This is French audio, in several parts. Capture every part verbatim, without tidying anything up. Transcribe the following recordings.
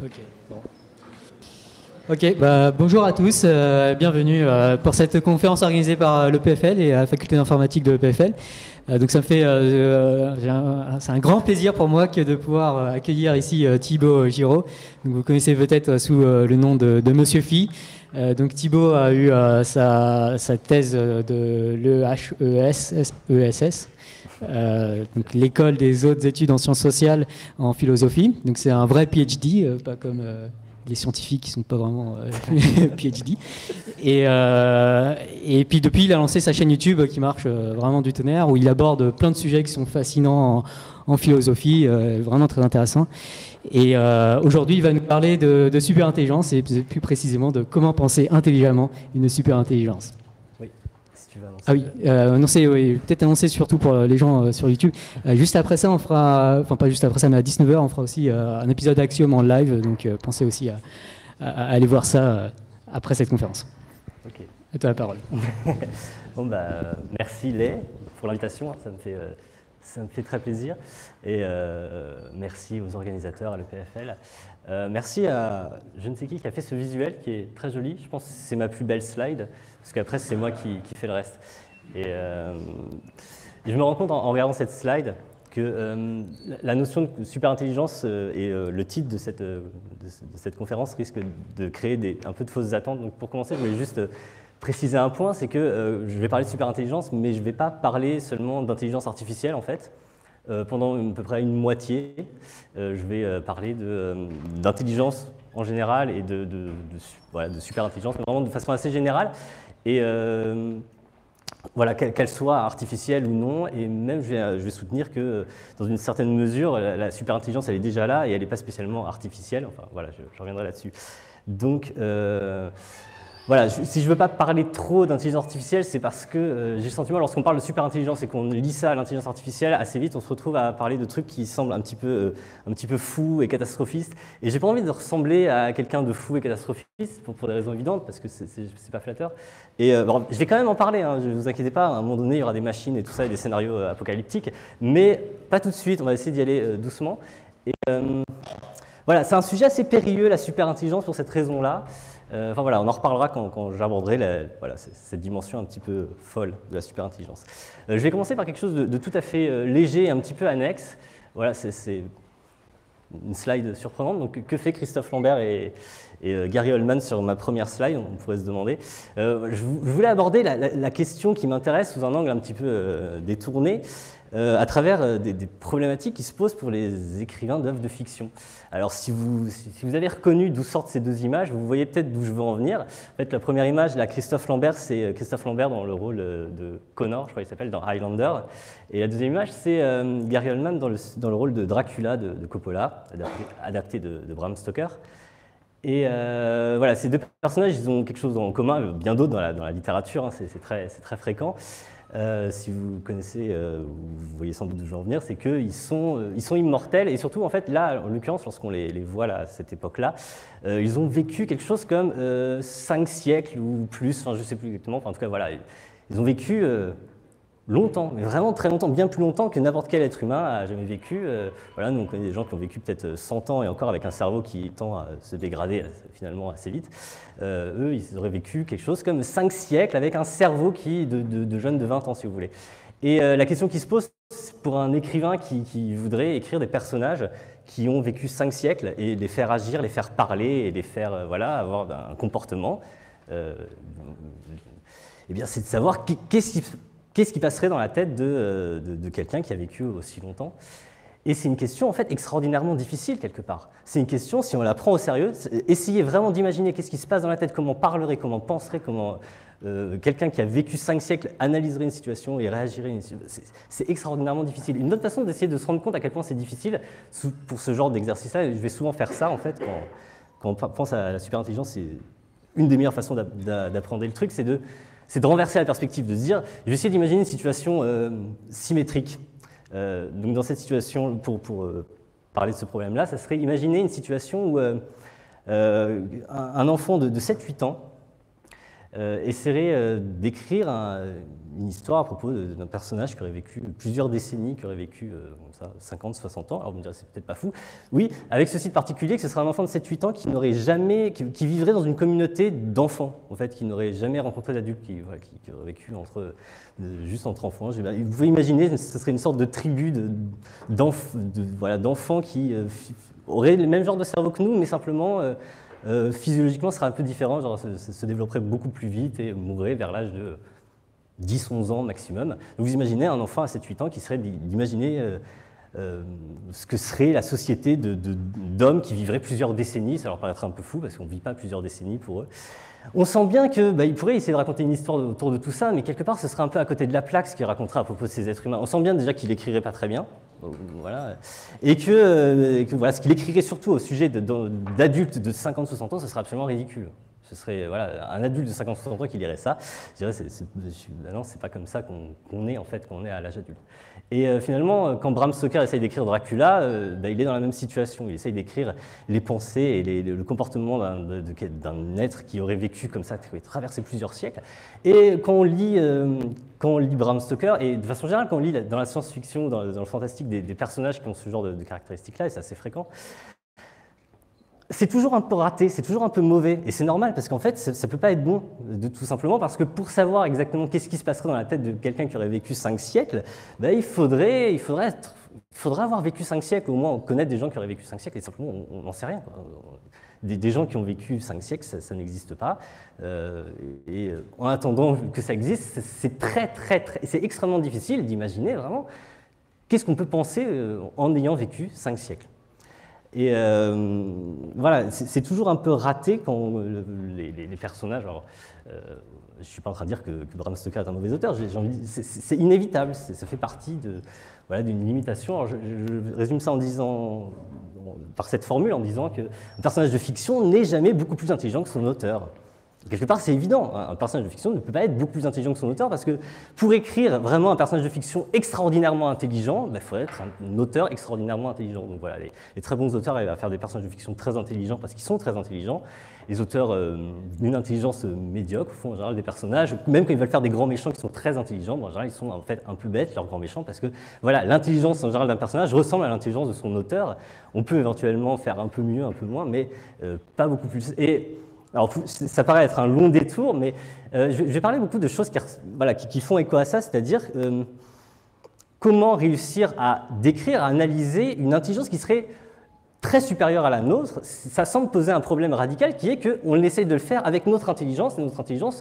Ok, bon. Ok, bah, bonjour à tous, euh, bienvenue euh, pour cette conférence organisée par l'E P F L et la faculté d'informatique de l'E P F L. Euh, donc ça me fait, euh, euh, c'est un grand plaisir pour moi que de pouvoir euh, accueillir ici euh, Thibaut Giraud. Donc, vous connaissez peut-être sous euh, le nom de, de Monsieur Phi. Euh, donc Thibaut a eu euh, sa, sa thèse de l'E H E S S, euh, donc l'école des hautes études en sciences sociales en philosophie. Donc c'est un vrai P H D, euh, pas comme euh, les scientifiques qui ne sont pas vraiment euh, P H D. Et, euh, et puis depuis, il a lancé sa chaîne YouTube qui marche euh, vraiment du tonnerre, où il aborde plein de sujets qui sont fascinants en, en philosophie, euh, vraiment très intéressants. Et euh, aujourd'hui, il va nous parler de, de superintelligence et plus précisément de comment penser intelligemment une superintelligence. Oui, si tu veux annoncer. Ah oui, euh, annoncer, oui, peut-être annoncer surtout pour les gens euh, sur YouTube. Euh, juste après ça, on fera, enfin pas juste après ça, mais à dix-neuf heures, on fera aussi euh, un épisode d'Axiom en live. Donc euh, pensez aussi à, à, à aller voir ça euh, après cette conférence. Ok. À toi la parole. Bon bah, euh, merci Lé pour l'invitation, ça me fait, euh, ça me fait très plaisir. Et euh, merci aux organisateurs, à l'E P F L. Euh, merci à je ne sais qui qui a fait ce visuel qui est très joli. Je pense que c'est ma plus belle slide, parce qu'après c'est moi qui, qui fais le reste. Et euh, je me rends compte en, en regardant cette slide que euh, la notion de superintelligence euh, et euh, le titre de cette, euh, de, de cette conférence risque de créer des, un peu de fausses attentes. Donc pour commencer, je voulais juste euh, préciser un point, c'est que euh, je vais parler de superintelligence, mais je ne vais pas parler seulement d'intelligence artificielle en fait. Euh, pendant à peu près une moitié, euh, je vais euh, parler d'intelligence euh, en général et de, de, de, voilà, de superintelligence, mais vraiment de façon assez générale. Et euh, voilà, qu'elle soit artificielle ou non, et même je vais, je vais soutenir que dans une certaine mesure, la, la superintelligence elle est déjà là et elle n'est pas spécialement artificielle. Enfin voilà, je, je reviendrai là-dessus. Donc euh, voilà, je, si je ne veux pas parler trop d'intelligence artificielle, c'est parce que euh, j'ai le sentiment, lorsqu'on parle de superintelligence et qu'on lit ça à l'intelligence artificielle, assez vite on se retrouve à parler de trucs qui semblent un petit peu, euh, un petit peu fous et catastrophistes. Et j'ai pas envie de ressembler à quelqu'un de fou et catastrophiste, pour, pour des raisons évidentes, parce que c'est pas flatteur. Et euh, bon, je vais quand même en parler, hein, ne vous inquiétez pas, à un moment donné il y aura des machines et tout ça, et des scénarios euh, apocalyptiques, mais pas tout de suite, on va essayer d'y aller euh, doucement. Et euh, voilà, c'est un sujet assez périlleux, la superintelligence, pour cette raison-là. Euh, enfin voilà, on en reparlera quand, quand j'aborderai voilà, cette dimension un petit peu folle de la superintelligence. Euh, je vais commencer par quelque chose de, de tout à fait euh, léger et un petit peu annexe. Voilà, c'est une slide surprenante. Donc, que fait Christophe Lambert et, et euh, Gary Oldman sur ma première slide, on pourrait se demander. Euh, je, je voulais aborder la, la, la question qui m'intéresse sous un angle un petit peu euh, détourné, euh, à travers euh, des, des problématiques qui se posent pour les écrivains d'œuvres de fiction. Alors, si vous, si vous avez reconnu d'où sortent ces deux images, vous voyez peut-être d'où je veux en venir. En fait, la première image, là, Christophe Lambert, c'est Christophe Lambert dans le rôle de Connor, je crois qu'il s'appelle, dans Highlander. Et la deuxième image, c'est euh, Gary Oldman dans le, dans le rôle de Dracula de, de Coppola, adapté, adapté de, de Bram Stoker. Et euh, voilà, ces deux personnages, ils ont quelque chose en commun, bien d'autres dans la, dans la littérature, hein, c'est très, très fréquent. Euh, si vous connaissez, euh, vous voyez sans doute d'où je veux en venir, c'est qu'ils sont, euh, ils sont immortels, et surtout, en fait, là, en l'occurrence, lorsqu'on les, les voit là, à cette époque-là, euh, ils ont vécu quelque chose comme euh, cinq siècles ou plus, enfin, je ne sais plus exactement, enfin, en tout cas, voilà, ils ont vécu euh, longtemps, mais vraiment très longtemps, bien plus longtemps que n'importe quel être humain a jamais vécu. Euh, voilà, nous, on connaît des gens qui ont vécu peut-être cent ans, et encore avec un cerveau qui tend à se dégrader euh, finalement assez vite. Euh, eux, ils auraient vécu quelque chose comme cinq siècles avec un cerveau qui de, de, de jeunes de vingt ans, si vous voulez. Et euh, la question qui se pose pour un écrivain qui, qui voudrait écrire des personnages qui ont vécu cinq siècles et les faire agir, les faire parler et les faire euh, voilà, avoir un comportement, euh, eh bien, c'est de savoir qu'est-ce qui, qu'est-ce qui passerait dans la tête de, de, de quelqu'un qui a vécu aussi longtemps. Et c'est une question en fait extraordinairement difficile quelque part. C'est une question, si on la prend au sérieux, essayez vraiment d'imaginer qu'est-ce qui se passe dans la tête, comment parlerait, comment penserait, comment euh, quelqu'un qui a vécu cinq siècles analyserait une situation et réagirait. Une... C'est extraordinairement difficile. Une autre façon d'essayer de se rendre compte à quel point c'est difficile pour ce genre d'exercice-là, je vais souvent faire ça en fait quand, quand on pense à la superintelligence, c'est une des meilleures façons d'apprendre le truc, c'est de, de renverser la perspective, de se dire, je vais essayer d'imaginer une situation euh, symétrique. Euh, donc dans cette situation, pour, pour euh, parler de ce problème-là, ça serait imaginer une situation où euh, euh, un, un enfant de, de sept huit ans euh, essaierait euh, d'écrire un, une histoire à propos d'un personnage qui aurait vécu plusieurs décennies, qui aurait vécu euh, comme ça, cinquante, soixante ans. Alors vous me direz, c'est peut-être pas fou. Oui, avec ceci de particulier, que ce serait un enfant de sept huit ans qui n'aurait jamais, qui, qui vivrait dans une communauté d'enfants, en fait, qui n'aurait jamais rencontré d'adultes, qui, voilà, qui, qui aurait vécu entre, euh, juste entre enfants. Je, vous pouvez imaginer, ce serait une sorte de tribu de, d'enf, de, voilà, d'enfants qui euh, auraient le même genre de cerveau que nous, mais simplement, euh, euh, physiologiquement, ce serait un peu différent, genre, se, se développerait beaucoup plus vite et mourrait vers l'âge de dix onze ans maximum. Donc vous imaginez un enfant à sept huit ans qui serait d'imaginer euh, euh, ce que serait la société de, de, d'hommes qui vivraient plusieurs décennies. Ça leur paraîtrait un peu fou parce qu'on ne vit pas plusieurs décennies pour eux. On sent bien qu'il bah, pourrait essayer de raconter une histoire autour de tout ça, mais quelque part ce serait un peu à côté de la plaque ce qu'il raconterait à propos de ces êtres humains. On sent bien déjà qu'il écrirait pas très bien, voilà, et que, euh, et que voilà, ce qu'il écrirait surtout au sujet d'adultes de, de cinquante soixante ans, ce serait absolument ridicule. Ce serait voilà, un adulte de cinquante soixante ans qui lirait ça. Je dirais, c'est, c'est, bah non, c'est pas comme ça qu'on, qu'on est en fait, qu'on est à l'âge adulte. Et euh, finalement, quand Bram Stoker essaye d'écrire Dracula, euh, bah, il est dans la même situation. Il essaye d'écrire les pensées et les, le comportement d'un, de, d'un être qui aurait vécu comme ça, qui aurait traversé plusieurs siècles. Et quand on lit, euh, quand on lit Bram Stoker, et de façon générale, quand on lit dans la science-fiction, dans, dans le fantastique, des, des personnages qui ont ce genre de, de caractéristiques-là, et c'est assez fréquent, c'est toujours un peu raté, c'est toujours un peu mauvais, et c'est normal, parce qu'en fait, ça ne peut pas être bon, de, tout simplement, parce que pour savoir exactement qu'est-ce qui se passerait dans la tête de quelqu'un qui aurait vécu cinq siècles, ben, il, faudrait, il, faudrait être, il faudrait avoir vécu cinq siècles, au moins connaître des gens qui auraient vécu cinq siècles, et simplement, on n'en sait rien, quoi. Des, des gens qui ont vécu cinq siècles, ça, ça n'existe pas, euh, et, et en attendant que ça existe, c'est très, très, très, c'est extrêmement difficile d'imaginer, vraiment, qu'est-ce qu'on peut penser euh, en ayant vécu cinq siècles. Et euh, voilà, c'est toujours un peu raté quand le, les, les personnages. Alors, euh, je ne suis pas en train de dire que, que Bram Stoker est un mauvais auteur, c'est inévitable, ça fait partie de, voilà, d'une limitation. Alors, je, je résume ça en disant, par cette formule, en disant qu'un personnage de fiction n'est jamais beaucoup plus intelligent que son auteur. Quelque part, c'est évident, un personnage de fiction ne peut pas être beaucoup plus intelligent que son auteur, parce que pour écrire vraiment un personnage de fiction extraordinairement intelligent, il faut être un auteur extraordinairement intelligent. Donc voilà, les, les très bons auteurs arrivent à faire des personnages de fiction très intelligents parce qu'ils sont très intelligents. Les auteurs euh, d'une intelligence médiocre font en général des personnages, même quand ils veulent faire des grands méchants qui sont très intelligents, bon, en général ils sont en fait un peu bêtes, leurs grands méchants, parce que voilà, l'intelligence en général d'un personnage ressemble à l'intelligence de son auteur. On peut éventuellement faire un peu mieux, un peu moins, mais euh, pas beaucoup plus. Et, alors, ça paraît être un long détour, mais euh, je vais parler beaucoup de choses qui, voilà, qui, qui font écho à ça, c'est-à-dire euh, comment réussir à décrire, à analyser une intelligence qui serait très supérieure à la nôtre. Ça semble poser un problème radical qui est qu'on essaye de le faire avec notre intelligence, et notre intelligence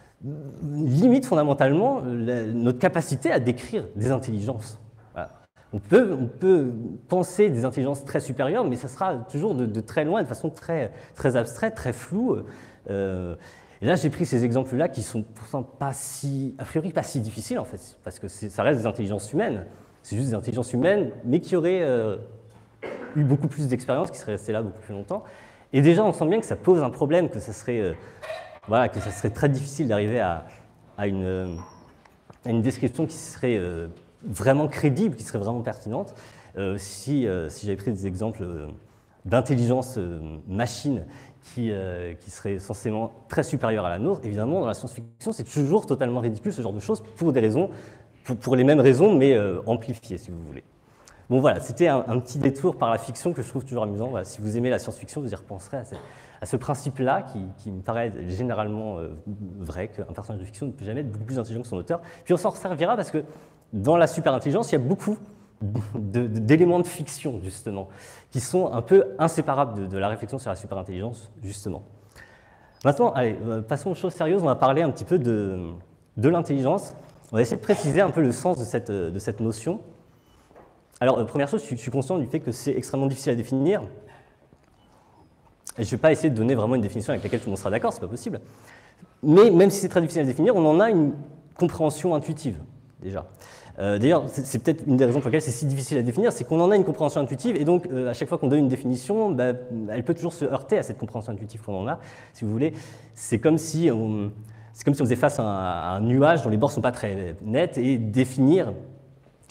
limite fondamentalement la, notre capacité à décrire des intelligences. Voilà. On peut, on peut penser des intelligences très supérieures, mais ça sera toujours de, de très loin, de façon très, très abstraite, très floue. Euh, et là, j'ai pris ces exemples-là qui sont pourtant pas si, a priori pas si difficiles en fait, parce que ça reste des intelligences humaines. C'est juste des intelligences humaines, mais qui auraient euh, eu beaucoup plus d'expérience, qui seraient restées là beaucoup plus longtemps. Et déjà, on sent bien que ça pose un problème, que ça serait, euh, voilà, que ça serait très difficile d'arriver à, à, une, à une description qui serait euh, vraiment crédible, qui serait vraiment pertinente, euh, si, euh, si j'avais pris des exemples euh, d'intelligence euh, machine qui, euh, qui seraient censément très supérieures à la nôtre. Évidemment, dans la science-fiction, c'est toujours totalement ridicule ce genre de choses, pour des raisons, pour, pour les mêmes raisons, mais euh, amplifiées, si vous voulez. Bon voilà, c'était un, un petit détour par la fiction que je trouve toujours amusant. Voilà, si vous aimez la science-fiction, vous y repenserez à ce, à ce principe-là qui, qui me paraît généralement euh, vrai, qu'un personnage de fiction ne peut jamais être beaucoup plus intelligent que son auteur. Puis on s'en servira parce que dans la superintelligence, il y a beaucoup d'éléments de, de fiction, justement, qui sont un peu inséparables de, de la réflexion sur la superintelligence, justement. Maintenant, allez, passons aux choses sérieuses. On va parler un petit peu de, de l'intelligence. On va essayer de préciser un peu le sens de cette, de cette notion. Alors, euh, première chose, je suis conscient du fait que c'est extrêmement difficile à définir. Et je ne vais pas essayer de donner vraiment une définition avec laquelle tout le monde sera d'accord, ce n'est pas possible. Mais même si c'est très difficile à définir, on en a une compréhension intuitive, déjà. Euh, D'ailleurs, c'est peut-être une des raisons pour lesquelles c'est si difficile à définir, c'est qu'on en a une compréhension intuitive, et donc euh, à chaque fois qu'on donne une définition, bah, elle peut toujours se heurter à cette compréhension intuitive qu'on en a, si vous voulez. C'est comme si on, c'est comme si on faisait face à un, à un nuage dont les bords ne sont pas très nets, et définir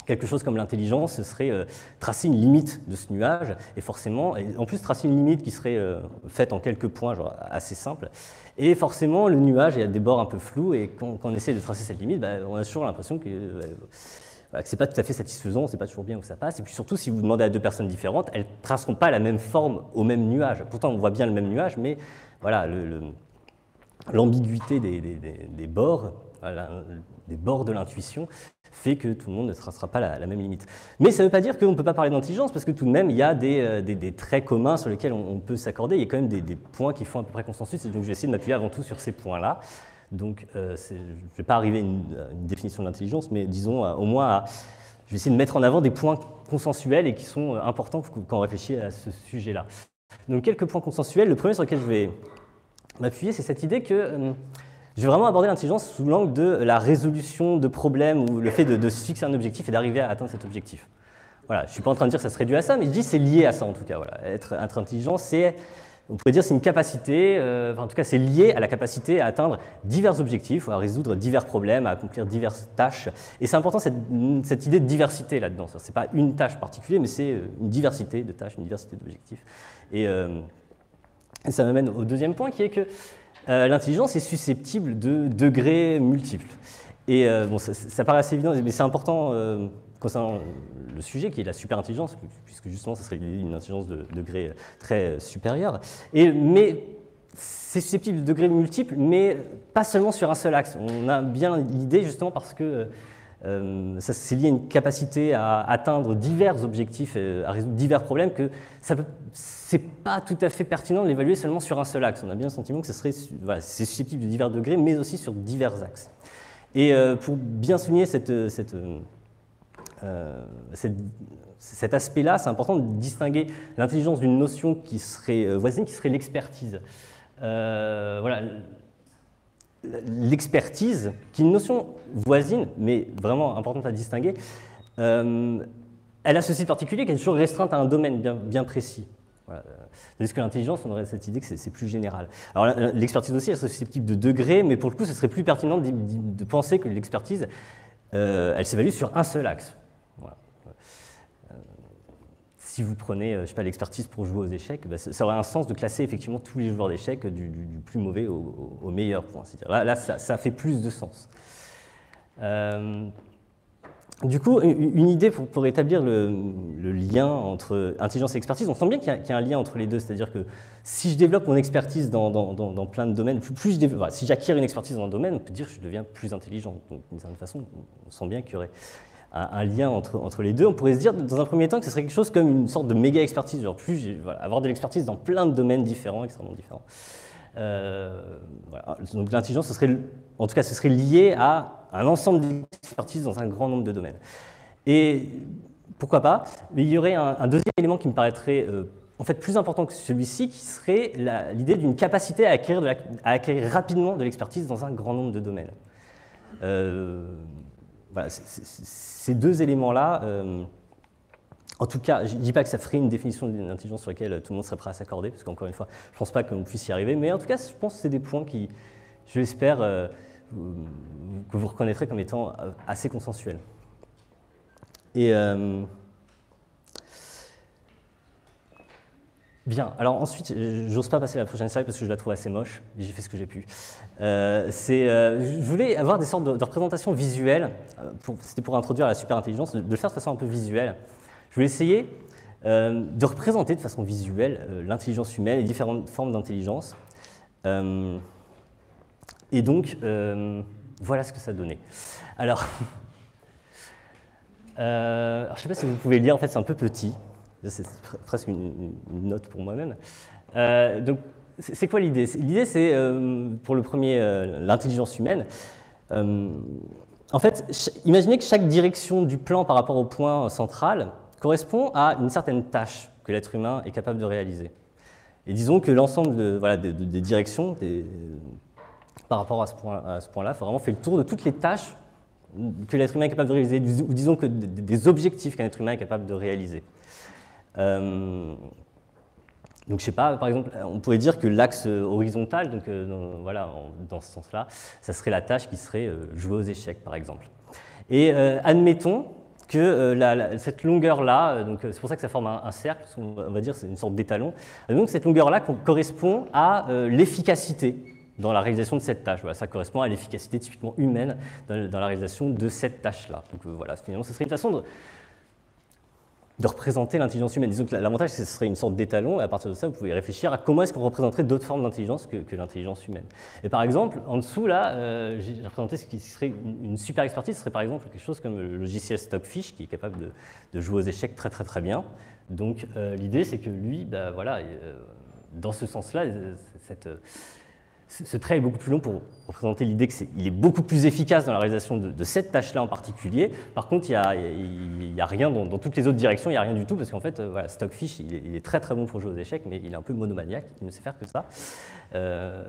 quelque chose comme l'intelligence, ce serait euh, tracer une limite de ce nuage, et forcément, et en plus tracer une limite qui serait euh, faite en quelques points, genre assez simple, et forcément le nuage, il y a des bords un peu flous, et quand, quand on essaie de tracer cette limite, bah, on a toujours l'impression que, euh, voilà, que ce n'est pas tout à fait satisfaisant, on ne sait pas toujours bien où ça passe, et puis surtout, si vous demandez à deux personnes différentes, elles ne traceront pas la même forme au même nuage. Pourtant, on voit bien le même nuage, mais voilà, l'ambiguïté des, des, des, des bords, voilà, des bords de l'intuition, fait que tout le monde ne tracera pas la, la même limite. Mais ça ne veut pas dire qu'on ne peut pas parler d'intelligence, parce que tout de même, il y a des, des, des traits communs sur lesquels on, on peut s'accorder. Il y a quand même des, des points qui font à peu près consensus, et donc je vais essayer de m'appuyer avant tout sur ces points-là. Donc, euh, je ne vais pas arriver à une, à une définition de l'intelligence, mais disons à, au moins, à, je vais essayer de mettre en avant des points consensuels et qui sont importants quand on réfléchit à ce sujet-là. Donc, quelques points consensuels. Le premier sur lequel je vais m'appuyer, c'est cette idée que euh, je vais vraiment aborder l'intelligence sous l'angle de la résolution de problèmes ou le fait de, de se fixer un objectif et d'arriver à atteindre cet objectif. Voilà, je ne suis pas en train de dire que ça se réduit à ça, mais je dis que c'est lié à ça en tout cas. Voilà. Être, être intelligent, c'est, on pourrait dire, c'est une capacité, euh, enfin, en tout cas c'est lié à la capacité à atteindre divers objectifs, à résoudre divers problèmes, à accomplir diverses tâches. Et c'est important cette, cette idée de diversité là-dedans. Ce n'est pas une tâche particulière, mais c'est une diversité de tâches, une diversité d'objectifs. Et, euh, et ça m'amène au deuxième point qui est que Euh, l'intelligence est susceptible de degrés multiples. Et euh, bon, ça, ça paraît assez évident, mais c'est important euh, concernant le sujet qui est la superintelligence, puisque justement, ça serait une intelligence de degré très supérieur. Et, mais c'est susceptible de degrés multiples, mais pas seulement sur un seul axe. On a bien l'idée, justement, parce que euh, ça c'est lié à une capacité à atteindre divers objectifs, euh, à résoudre divers problèmes, que ça peut. C'est pas tout à fait pertinent de l'évaluer seulement sur un seul axe. On a bien le sentiment que ce serait, voilà, c'est susceptible de divers degrés, mais aussi sur divers axes. Et euh, pour bien souligner cette, cette, euh, cette, cet aspect-là, c'est important de distinguer l'intelligence d'une notion qui serait voisine, qui serait l'expertise. Euh, voilà, l'expertise, qui est une notion voisine, mais vraiment importante à distinguer, euh, elle a ceci de particulier qu'elle est toujours restreinte à un domaine bien, bien précis. Voilà. Tandis que l'intelligence, on aurait cette idée que c'est plus général. Alors l'expertise aussi, elle serait susceptible de degrés, mais pour le coup, ce serait plus pertinent de, de penser que l'expertise, euh, elle s'évalue sur un seul axe. Voilà. Euh, si vous prenez, je sais pas, l'expertise pour jouer aux échecs, bah, ça, ça aurait un sens de classer effectivement tous les joueurs d'échecs du, du, du plus mauvais au, au, au meilleur, pour ainsi dire. Là, là ça, ça fait plus de sens. Euh, Du coup, une idée pour, pour établir le, le lien entre intelligence et expertise, on sent bien qu'il y, qu y a un lien entre les deux, c'est-à-dire que si je développe mon expertise dans, dans, dans, dans plein de domaines, plus, plus je développe, voilà, si j'acquiers une expertise dans un domaine, on peut dire que je deviens plus intelligent. Donc, d'une certaine façon, on sent bien qu'il y aurait un, un lien entre, entre les deux. On pourrait se dire, dans un premier temps, que ce serait quelque chose comme une sorte de méga expertise, genre plus, voilà, avoir de l'expertise dans plein de domaines différents, extrêmement différents. Euh, voilà. Donc l'intelligence, ce serait, en tout cas, ce serait lié à un ensemble d'expertise dans un grand nombre de domaines. Et pourquoi pas, mais il y aurait un, un deuxième élément qui me paraîtrait euh, en fait plus important que celui-ci, qui serait l'idée d'une capacité à acquérir, de la, à acquérir rapidement de l'expertise dans un grand nombre de domaines. Euh, voilà, c est, c est, ces deux éléments-là, euh, en tout cas, je ne dis pas que ça ferait une définition d'une intelligence sur laquelle tout le monde serait prêt à s'accorder, parce qu'encore une fois, je ne pense pas qu'on puisse y arriver, mais en tout cas, je pense que c'est des points qui, je l'espère, euh, que vous reconnaîtrez comme étant assez consensuels. Et euh, bien, alors ensuite, j'ose pas passer à la prochaine slide parce que je la trouve assez moche, j'ai fait ce que j'ai pu. Euh, euh, je voulais avoir des sortes de, de représentations visuelles, c'était pour introduire la superintelligence, de le faire de façon un peu visuelle. Je voulais essayer euh, de représenter de façon visuelle euh, l'intelligence humaine et différentes formes d'intelligence. Euh, et donc, euh, voilà ce que ça donnait. Alors, euh, alors je ne sais pas si vous pouvez lire, en fait c'est un peu petit, c'est presque une, une note pour moi-même. Euh, donc, c'est quoi l'idée? L'idée, c'est, euh, pour le premier, euh, l'intelligence humaine. Euh, en fait, imaginez que chaque direction du plan par rapport au point central correspond à une certaine tâche que l'être humain est capable de réaliser. Et disons que l'ensemble de, voilà, des, des directions des, par rapport à ce point-là ce point fait vraiment fait le tour de toutes les tâches que l'être humain est capable de réaliser, ou disons que des, des objectifs qu'un être humain est capable de réaliser. Euh, donc je sais pas, par exemple, on pourrait dire que l'axe horizontal, donc euh, dans, voilà, en, dans ce sens-là, ça serait la tâche qui serait euh, jouer aux échecs, par exemple. Et euh, admettons que euh, la, la, cette longueur-là, donc c'est pour ça que ça forme un, un cercle, on va dire c'est une sorte d'étalon, donc cette longueur-là correspond à euh, l'efficacité dans la réalisation de cette tâche. Voilà, ça correspond à l'efficacité typiquement humaine dans, dans la réalisation de cette tâche-là. Donc euh, voilà, finalement, ce serait une façon de, de représenter l'intelligence humaine. Disons que l'avantage, c'est que ce serait une sorte d'étalon, et à partir de ça, vous pouvez réfléchir à comment est-ce qu'on représenterait d'autres formes d'intelligence que, que l'intelligence humaine. Et par exemple, en dessous, là, euh, j'ai représenté ce qui serait une, une super expertise, ce serait par exemple quelque chose comme le logiciel Stockfish, qui est capable de, de jouer aux échecs très très très bien. Donc euh, l'idée, c'est que lui, bah, voilà, euh, dans ce sens-là, cette... Ce trait est beaucoup plus long pour représenter l'idée qu'il est beaucoup plus efficace dans la réalisation de, de cette tâche-là en particulier. Par contre, il n'y a, a, a rien dans, dans toutes les autres directions, il n'y a rien du tout, parce qu'en fait, euh, voilà, Stockfish, il est, il est très très bon pour jouer aux échecs, mais il est un peu monomaniaque, il ne sait faire que ça. Euh,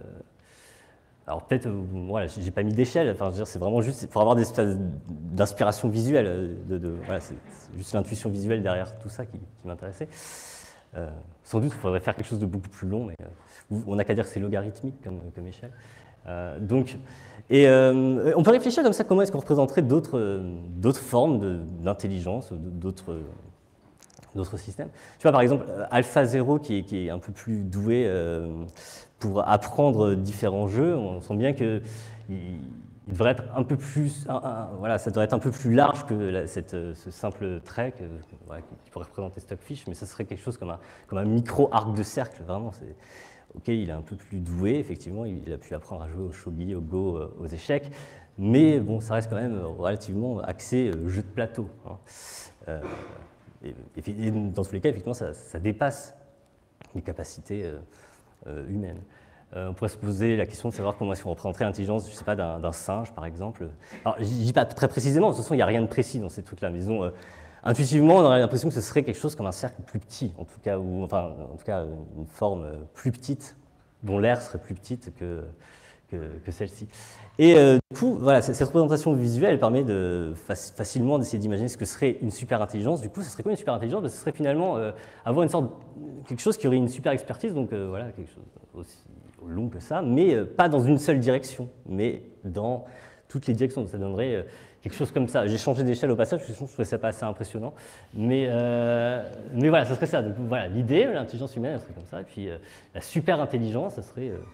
alors peut-être, euh, voilà, j'ai pas mis d'échelle, enfin, c'est vraiment juste pour avoir des espèces d'inspiration visuelle, de, de, voilà, c'est juste l'intuition visuelle derrière tout ça qui, qui m'intéressait. Euh, sans doute, il faudrait faire quelque chose de beaucoup plus long, mais euh, on n'a qu'à dire que c'est logarithmique comme, comme échelle. Euh, donc, et euh, on peut réfléchir comme ça, comment est-ce qu'on représenterait d'autres euh, d'autres formes d'intelligence, d'autres d'autres systèmes. Tu vois, par exemple, AlphaZero, qui est, qui est un peu plus doué euh, pour apprendre différents jeux, on sent bien que il, il devrait être un peu plus, un, un, voilà, ça devrait être un peu plus large que la, cette, ce simple trait que, voilà, qui pourrait représenter Stockfish, mais ça serait quelque chose comme un, comme un micro-arc de cercle, vraiment. Ok, il est un peu plus doué, effectivement, il a pu apprendre à jouer au shogi, au go, aux échecs, mais bon, ça reste quand même relativement axé jeu de plateau. Hein. Euh, et, et dans tous les cas, effectivement, ça, ça dépasse les capacités euh, euh, humaines. Euh, on pourrait se poser la question de savoir comment est-ce qu'on représenterait l'intelligence, je ne sais pas, d'un singe, par exemple. Alors, je ne dis pas très précisément, de toute façon, il n'y a rien de précis dans ces trucs-là, mais disons, euh, intuitivement, on aurait l'impression que ce serait quelque chose comme un cercle plus petit, en tout cas, ou enfin, en tout cas, une forme plus petite, dont l'air serait plus petite que, que, que celle-ci. Et euh, du coup, voilà, cette représentation visuelle elle permet de, facilement d'essayer d'imaginer ce que serait une super intelligence. Du coup, ce serait quoi une super intelligence? Ce serait finalement euh, avoir une sorte, quelque chose qui aurait une super expertise, donc euh, voilà, quelque chose aussi long que ça, mais euh, pas dans une seule direction, mais dans toutes les directions. Ça donnerait euh, quelque chose comme ça. J'ai changé d'échelle au passage, parce que je trouvais ça pas assez impressionnant, mais, euh, mais voilà, ça serait ça. Donc voilà, l'idée, l'intelligence humaine, elle serait comme ça, et puis euh, la super intelligence, ça serait euh,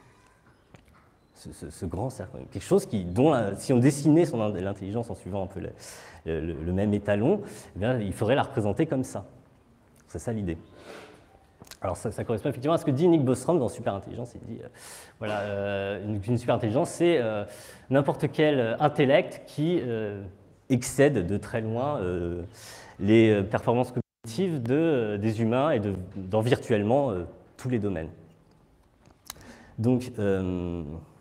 ce, ce, ce grand cercle, quelque chose qui, dont la, si on dessinait son l'intelligence en suivant un peu le, le, le même étalon, eh bien, il faudrait la représenter comme ça. C'est ça l'idée. Alors ça, ça correspond effectivement à ce que dit Nick Bostrom dans Superintelligence. Il dit, euh, voilà, euh, une, une superintelligence, c'est euh, n'importe quel intellect qui euh, excède de très loin euh, les performances cognitives de, euh, des humains et de, dans virtuellement euh, tous les domaines. Donc, euh,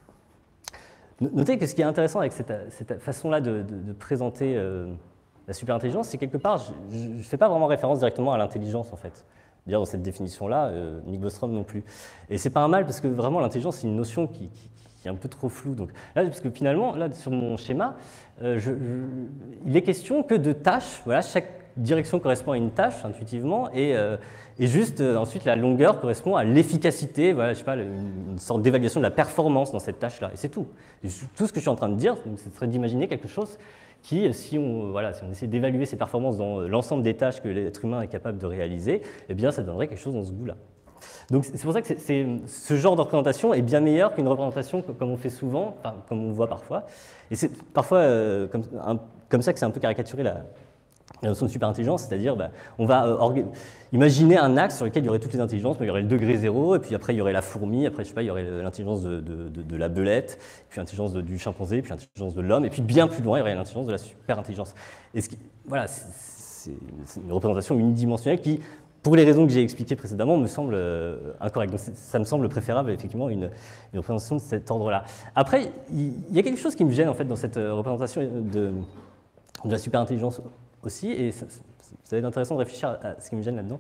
notez que ce qui est intéressant avec cette, cette façon-là de, de, de présenter euh, la superintelligence, c'est quelque part, je ne fais pas vraiment référence directement à l'intelligence en fait. Dire dans cette définition-là, euh, Nick Bostrom non plus. Et c'est pas un mal parce que vraiment l'intelligence c'est une notion qui, qui, qui est un peu trop floue. Donc là, parce que finalement, là sur mon schéma, euh, je, je, il est question que de tâches. Voilà, chaque direction correspond à une tâche intuitivement, et, euh, et juste euh, ensuite la longueur correspond à l'efficacité. Voilà, je sais pas, une, une sorte d'évaluation de la performance dans cette tâche-là. Et c'est tout. Et tout ce que je suis en train de dire, ce serait d'imaginer quelque chose qui, si on, voilà, si on essaie d'évaluer ses performances dans l'ensemble des tâches que l'être humain est capable de réaliser, eh bien, ça donnerait quelque chose dans ce goût-là. Donc, c'est pour ça que c'est, c'est, ce genre de représentation est bien meilleur qu'une représentation comme on fait souvent, enfin, comme on voit parfois. Et c'est parfois euh, comme, un, comme ça que c'est un peu caricaturé la, la notion de superintelligence, c'est-à-dire bah, on va euh, imaginer un axe sur lequel il y aurait toutes les intelligences, mais il y aurait le degré zéro, et puis après il y aurait la fourmi, après je sais pas, il y aurait l'intelligence de, de, de, de la belette, puis l'intelligence du chimpanzé, puis l'intelligence de l'homme, et puis bien plus loin il y aurait l'intelligence de la superintelligence. Et ce qui, voilà, c'est une représentation unidimensionnelle qui, pour les raisons que j'ai expliquées précédemment, me semble euh, incorrecte. Donc ça me semble préférable effectivement une, une représentation de cet ordre-là. Après, il, il y a quelque chose qui me gêne en fait dans cette représentation de, de la superintelligence aussi, et ça, ça va être intéressant de réfléchir à ce qui me gêne là-dedans.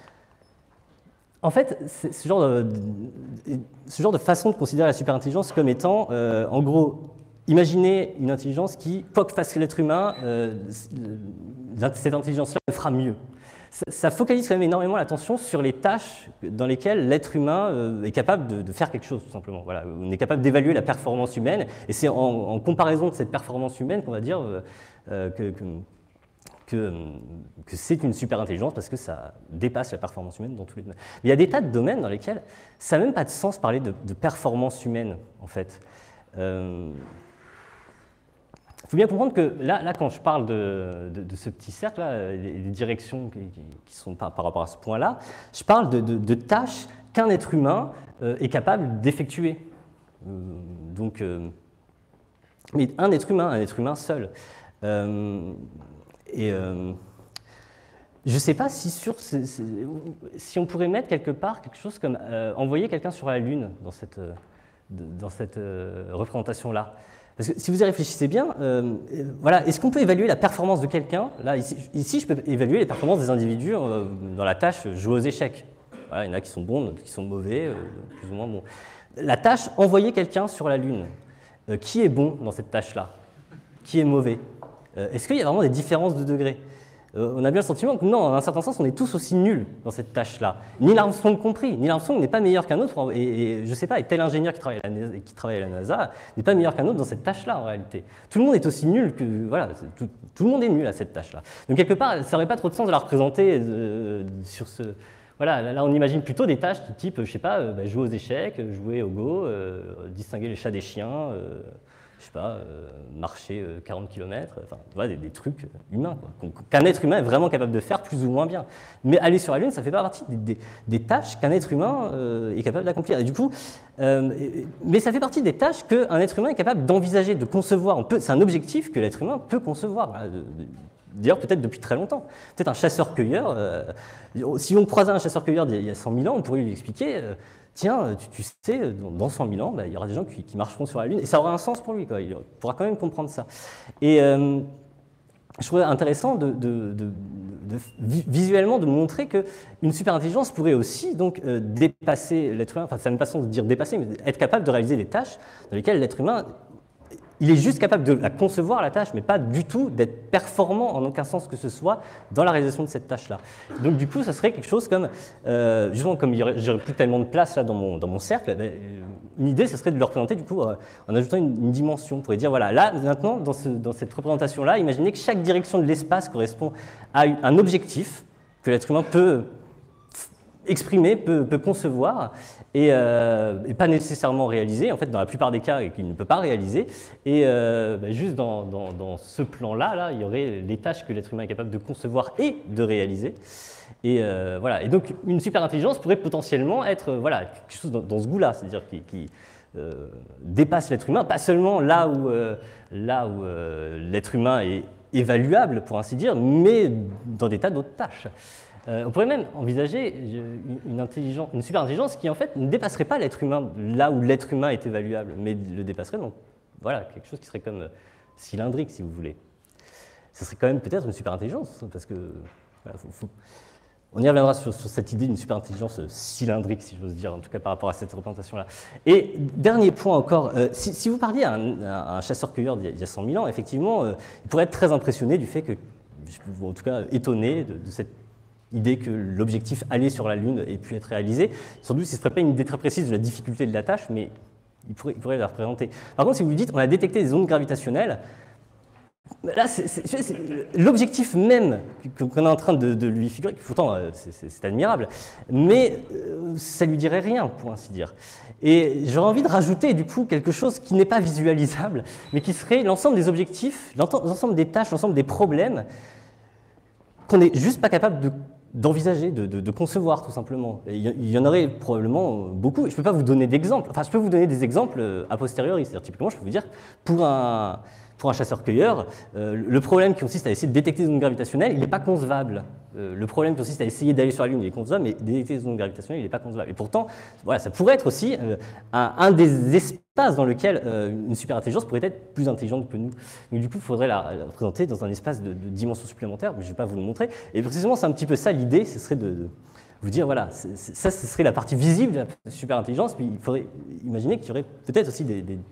En fait, ce genre, de, ce genre de façon de considérer la superintelligence comme étant, euh, en gros, imaginez une intelligence qui, quoi que fasse l'être humain, euh, cette intelligence-là le fera mieux. Ça, ça focalise quand même énormément l'attention sur les tâches dans lesquelles l'être humain euh, est capable de, de faire quelque chose, tout simplement. Voilà, on est capable d'évaluer la performance humaine, et c'est en, en comparaison de cette performance humaine qu'on va dire euh, que, que que, que c'est une super intelligence parce que ça dépasse la performance humaine dans tous les domaines. Mais il y a des tas de domaines dans lesquels ça n'a même pas de sens parler de, de performance humaine, en fait. Euh, Il faut bien comprendre que là, là quand je parle de, de, de ce petit cercle, là, les, les directions qui, qui sont par, par rapport à ce point-là, je parle de, de, de tâches qu'un être humain euh, est capable d'effectuer. Euh, donc, euh, mais un être humain, un être humain seul. Euh, et euh, je ne sais pas si, sur, c'est, c'est, si on pourrait mettre quelque part quelque chose comme euh, envoyer quelqu'un sur la Lune dans cette, dans cette euh, représentation-là. Parce que si vous y réfléchissez bien, euh, voilà, est-ce qu'on peut évaluer la performance de quelqu'un? Là, ici, ici, je peux évaluer les performances des individus euh, dans la tâche jouer aux échecs. Voilà, il y en a qui sont bons, d'autres qui sont mauvais, euh, plus ou moins bons. La tâche envoyer quelqu'un sur la Lune. Euh, qui est bon dans cette tâche-là? Qui est mauvais? euh, Est-ce qu'il y a vraiment des différences de degré? euh, On a bien le sentiment que non, en un certain sens, on est tous aussi nuls dans cette tâche-là. Neil Armstrong compris. Neil Armstrong n'est pas meilleur qu'un autre, et, et je ne sais pas, et tel ingénieur qui travaille à la NASA, qui travaille à la NASA n'est pas meilleur qu'un autre dans cette tâche-là, en réalité. Tout le monde est aussi nul que... Voilà, tout, tout le monde est nul à cette tâche-là. Donc, quelque part, ça n'aurait pas trop de sens de la représenter euh, sur ce... Voilà, là, on imagine plutôt des tâches du type, je ne sais pas, euh, bah, jouer aux échecs, jouer au Go, euh, distinguer les chats des chiens, euh, je sais pas, euh, marcher euh, quarante kilomètres, enfin, voilà, des, des trucs humains, quoi, qu'un être humain est vraiment capable de faire plus ou moins bien. Mais aller sur la Lune, ça ne fait pas partie des, des, des tâches qu'un être humain euh, est capable d'accomplir. Et du coup, euh, mais ça fait partie des tâches qu'un être humain est capable d'envisager, de concevoir. C'est un objectif que l'être humain peut concevoir. Voilà, de, de, D'ailleurs, peut-être depuis très longtemps. Peut-être un chasseur-cueilleur, euh, si on croisait un chasseur-cueilleur il y a cent mille ans, on pourrait lui expliquer, euh, tiens, tu, tu sais, dans cent mille ans, bah, il y aura des gens qui, qui marcheront sur la Lune, et ça aura un sens pour lui, quoi. Il pourra quand même comprendre ça. Et euh, je trouvais intéressant de, de, de, de, visuellement de montrer qu'une super-intelligence pourrait aussi donc, euh, dépasser l'être humain, enfin, c'est une façon de dire dépasser, mais être capable de réaliser des tâches dans lesquelles l'être humain... Il est juste capable de la concevoir, la tâche, mais pas du tout d'être performant en aucun sens que ce soit dans la réalisation de cette tâche-là. Donc du coup, ça serait quelque chose comme, euh, justement, comme j'aurais plus tellement de place là dans mon, dans mon cercle, ben, une idée, ce serait de le représenter du coup euh, en ajoutant une, une dimension. On pourrait dire, voilà, là, maintenant, dans, ce, dans cette représentation-là, imaginez que chaque direction de l'espace correspond à un objectif que l'être humain peut exprimer, peut, peut concevoir, et, euh, et pas nécessairement réaliser, en fait, dans la plupart des cas, qu'il ne peut pas réaliser. Et euh, bah, juste dans, dans, dans ce plan-là, là, il y aurait les tâches que l'être humain est capable de concevoir et de réaliser. Et, euh, voilà. Et donc, une super-intelligence pourrait potentiellement être euh, voilà, quelque chose dans, dans ce goût-là, c'est-à-dire qui, qui euh, dépasse l'être humain, pas seulement là où, euh, là où euh, l'être humain est évaluable, pour ainsi dire, mais dans des tas d'autres tâches. Euh, on pourrait même envisager une, intelligence, une super-intelligence qui, en fait, ne dépasserait pas l'être humain là où l'être humain est évaluable, mais le dépasserait, donc, voilà, quelque chose qui serait comme cylindrique, si vous voulez. Ce serait quand même peut-être une super-intelligence, parce que... Voilà, faut, faut... On y reviendra sur, sur cette idée d'une super-intelligence cylindrique, si j'ose dire, en tout cas par rapport à cette représentation-là. Et dernier point encore, euh, si, si vous parliez à un, à un chasseur-cueilleur d'il y a cent mille ans, effectivement, euh, il pourrait être très impressionné du fait que, en tout cas étonné de, de cette idée que l'objectif aller sur la Lune ait pu être réalisé. Sans doute, ce ne serait pas une idée très précise de la difficulté de la tâche, mais il pourrait, il pourrait la représenter. Par contre, si vous lui dites on a détecté des ondes gravitationnelles, là, l'objectif même qu'on est en train de, de lui figurer, pourtant c'est admirable, mais euh, ça ne lui dirait rien, pour ainsi dire. Et j'aurais envie de rajouter du coup quelque chose qui n'est pas visualisable, mais qui serait l'ensemble des objectifs, l'ensemble des tâches, l'ensemble des problèmes qu'on n'est juste pas capable de d'envisager, de, de, de concevoir tout simplement. Et il y en aurait probablement beaucoup. Je ne peux pas vous donner d'exemples. Enfin, je peux vous donner des exemples a posteriori. C'est-à-dire, typiquement, je peux vous dire, pour un, pour un chasseur-cueilleur, euh, le problème qui consiste à essayer de détecter des ondes gravitationnelles, il n'est pas concevable. Euh, le problème qui consiste à essayer d'aller sur la Lune, il est concevable, mais détecter des ondes gravitationnelles, il n'est pas concevable. Et pourtant, voilà, ça pourrait être aussi euh, un, un des espaces dans lequel euh, une super-intelligence pourrait être plus intelligente que nous. Donc du coup, il faudrait la, la représenter dans un espace de, de dimension supplémentaire, mais je ne vais pas vous le montrer. Et précisément, c'est un petit peu ça l'idée, ce serait de, de vous dire, voilà, c est, c est, ça, ce serait la partie visible de la super-intelligence, puis il faudrait imaginer qu'il y aurait peut-être aussi des, des,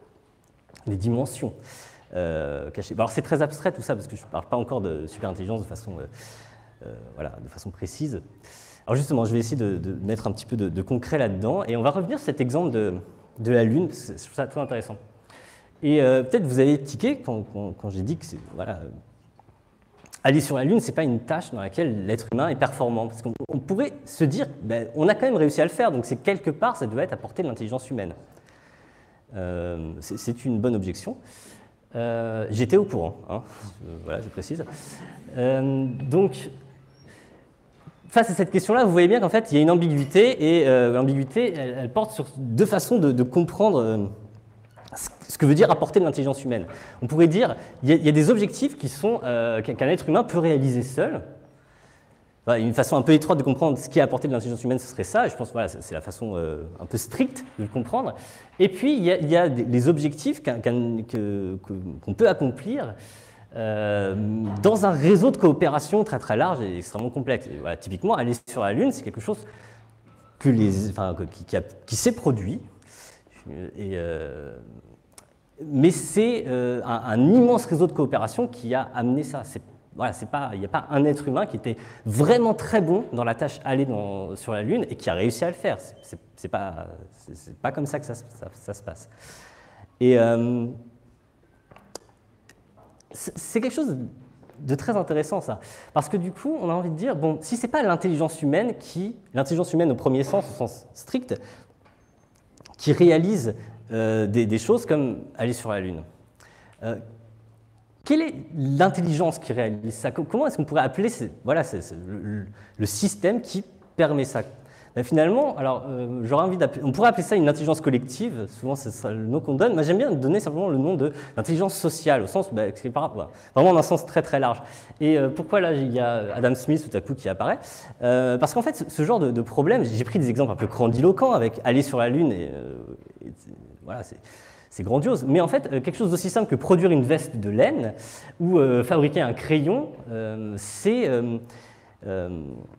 des dimensions euh, cachées. Bon, alors c'est très abstrait tout ça, parce que je ne parle pas encore de super-intelligence de façon... Euh, Euh, voilà, de façon précise. Alors justement, je vais essayer de, de mettre un petit peu de, de concret là-dedans, et on va revenir sur cet exemple de, de la Lune, parce que je trouve ça très intéressant. Et euh, peut-être vous avez tiqué quand, quand, quand j'ai dit que c'est... Voilà, aller sur la Lune, ce n'est pas une tâche dans laquelle l'être humain est performant. Parce qu'on pourrait se dire, ben, on a quand même réussi à le faire, donc c'est quelque part, ça doit être à portée de l'intelligence humaine. Euh, c'est une bonne objection. Euh, J'étais au courant, hein, voilà, je précise. Euh, donc, face à cette question-là, vous voyez bien qu'en fait, il y a une ambiguïté, et euh, l'ambiguïté, elle, elle porte sur deux façons de, de comprendre euh, ce que veut dire apporter de l'intelligence humaine. On pourrait dire, il y a, il y a des objectifs qui sont euh, qu'un être humain peut réaliser seul. Voilà, une façon un peu étroite de comprendre ce qui est apporter de l'intelligence humaine, ce serait ça. Et je pense que voilà, c'est la façon euh, un peu stricte de le comprendre. Et puis, il y a, il y a des, les objectifs qu'un, qu'un, que, qu'on peut accomplir euh, dans un réseau de coopération très très large et extrêmement complexe. Et voilà, typiquement, aller sur la Lune, c'est quelque chose que les, enfin, qui, qui, a, qui s'est produit. Et, euh, mais c'est euh, un, un immense réseau de coopération qui a amené ça. Voilà, c'est pas, il n'y a pas un être humain qui était vraiment très bon dans la tâche aller dans, sur la Lune et qui a réussi à le faire. C'est, c'est pas, c'est pas comme ça que ça, ça, ça se passe. Et euh, c'est quelque chose de très intéressant, ça. Parce que du coup, on a envie de dire, bon, si c'est pas l'intelligence humaine qui, l'intelligence humaine au premier sens, au sens strict, qui réalise euh, des, des choses comme aller sur la Lune. Euh, Quelle est l'intelligence qui réalise ça? Comment est-ce qu'on pourrait appeler ces, voilà, c'est, c'est le, le système qui permet ça? Ben finalement, alors, euh, j'aurais envie d'appeler, on pourrait appeler ça une intelligence collective, souvent c'est ça le nom qu'on donne, mais j'aime bien donner simplement le nom de l'intelligence sociale, au sens, ben, c'est pas, voilà, vraiment dans un sens très très large. Et euh, pourquoi là il y a Adam Smith tout à coup qui apparaît? euh, Parce qu'en fait, ce, ce genre de, de problème, j'ai pris des exemples un peu grandiloquents avec aller sur la Lune, et, euh, et voilà, c'est... C'est grandiose, mais en fait, quelque chose d'aussi simple que produire une veste de laine ou euh, fabriquer un crayon, euh, c'est, euh, euh,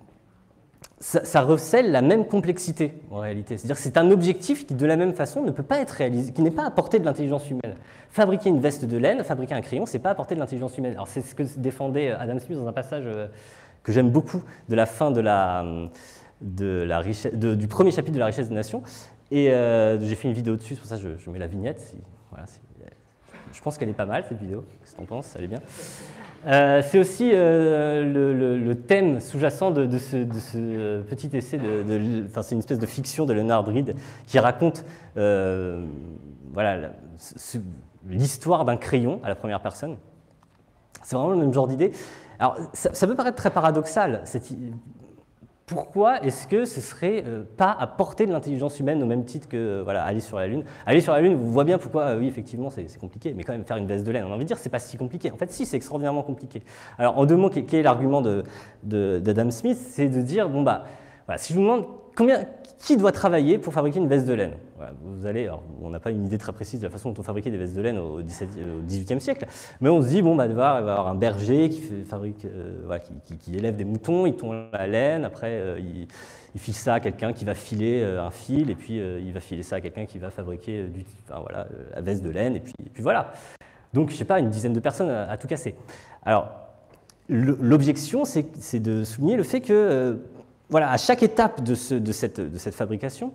ça, ça recèle la même complexité en réalité. C'est-à-dire que c'est un objectif qui, de la même façon, ne peut pas être réalisé, qui n'est pas à portée de l'intelligence humaine. Fabriquer une veste de laine, fabriquer un crayon, c'est pas à portée de l'intelligence humaine. Alors c'est ce que défendait Adam Smith dans un passage euh, que j'aime beaucoup de la fin de la, de la richesse, de, du premier chapitre de La richesse des nations. Et euh, j'ai fait une vidéo dessus, c'est pour ça que je, je mets la vignette. Si, voilà, si, je pense qu'elle est pas mal, cette vidéo. Qu'est-ce que tu en penses? Elle est bien. Euh, c'est aussi euh, le, le, le thème sous-jacent de, de, ce, de ce petit essai, de, de, enfin, c'est une espèce de fiction de Leonard Read qui raconte euh, voilà, l'histoire d'un crayon à la première personne. C'est vraiment le même genre d'idée. Alors, ça, ça peut paraître très paradoxal, cette, pourquoi est-ce que ce ne serait euh, pas à portée de l'intelligence humaine au même titre que euh, voilà, aller sur la Lune? Aller sur la Lune, vous voyez bien pourquoi, euh, oui, effectivement, c'est compliqué, mais quand même faire une veste de laine, on a envie de dire, c'est pas si compliqué. En fait, si, c'est extraordinairement compliqué. Alors, en deux mots, quel est l'argument d'Adam de, de, Smith? C'est de dire, bon, bah, voilà, si je vous demande combien, qui doit travailler pour fabriquer une veste de laine? Voilà, vous allez, alors, on n'a pas une idée très précise de la façon dont on fabriquait des vestes de laine au dix-huitième siècle, mais on se dit, bon, bah, il va y avoir un berger qui, fait, fabrique, euh, voilà, qui, qui, qui élève des moutons, il tond la laine, après, euh, il, il file ça à quelqu'un qui va filer euh, un fil, et puis euh, il va filer ça à quelqu'un qui va fabriquer euh, du, enfin, voilà, euh, la veste de laine, et puis, et puis voilà. Donc, je ne sais pas, une dizaine de personnes à, à tout casser. Alors, l'objection, c'est de souligner le fait que, euh, voilà, à chaque étape de, ce, de, cette, de cette fabrication,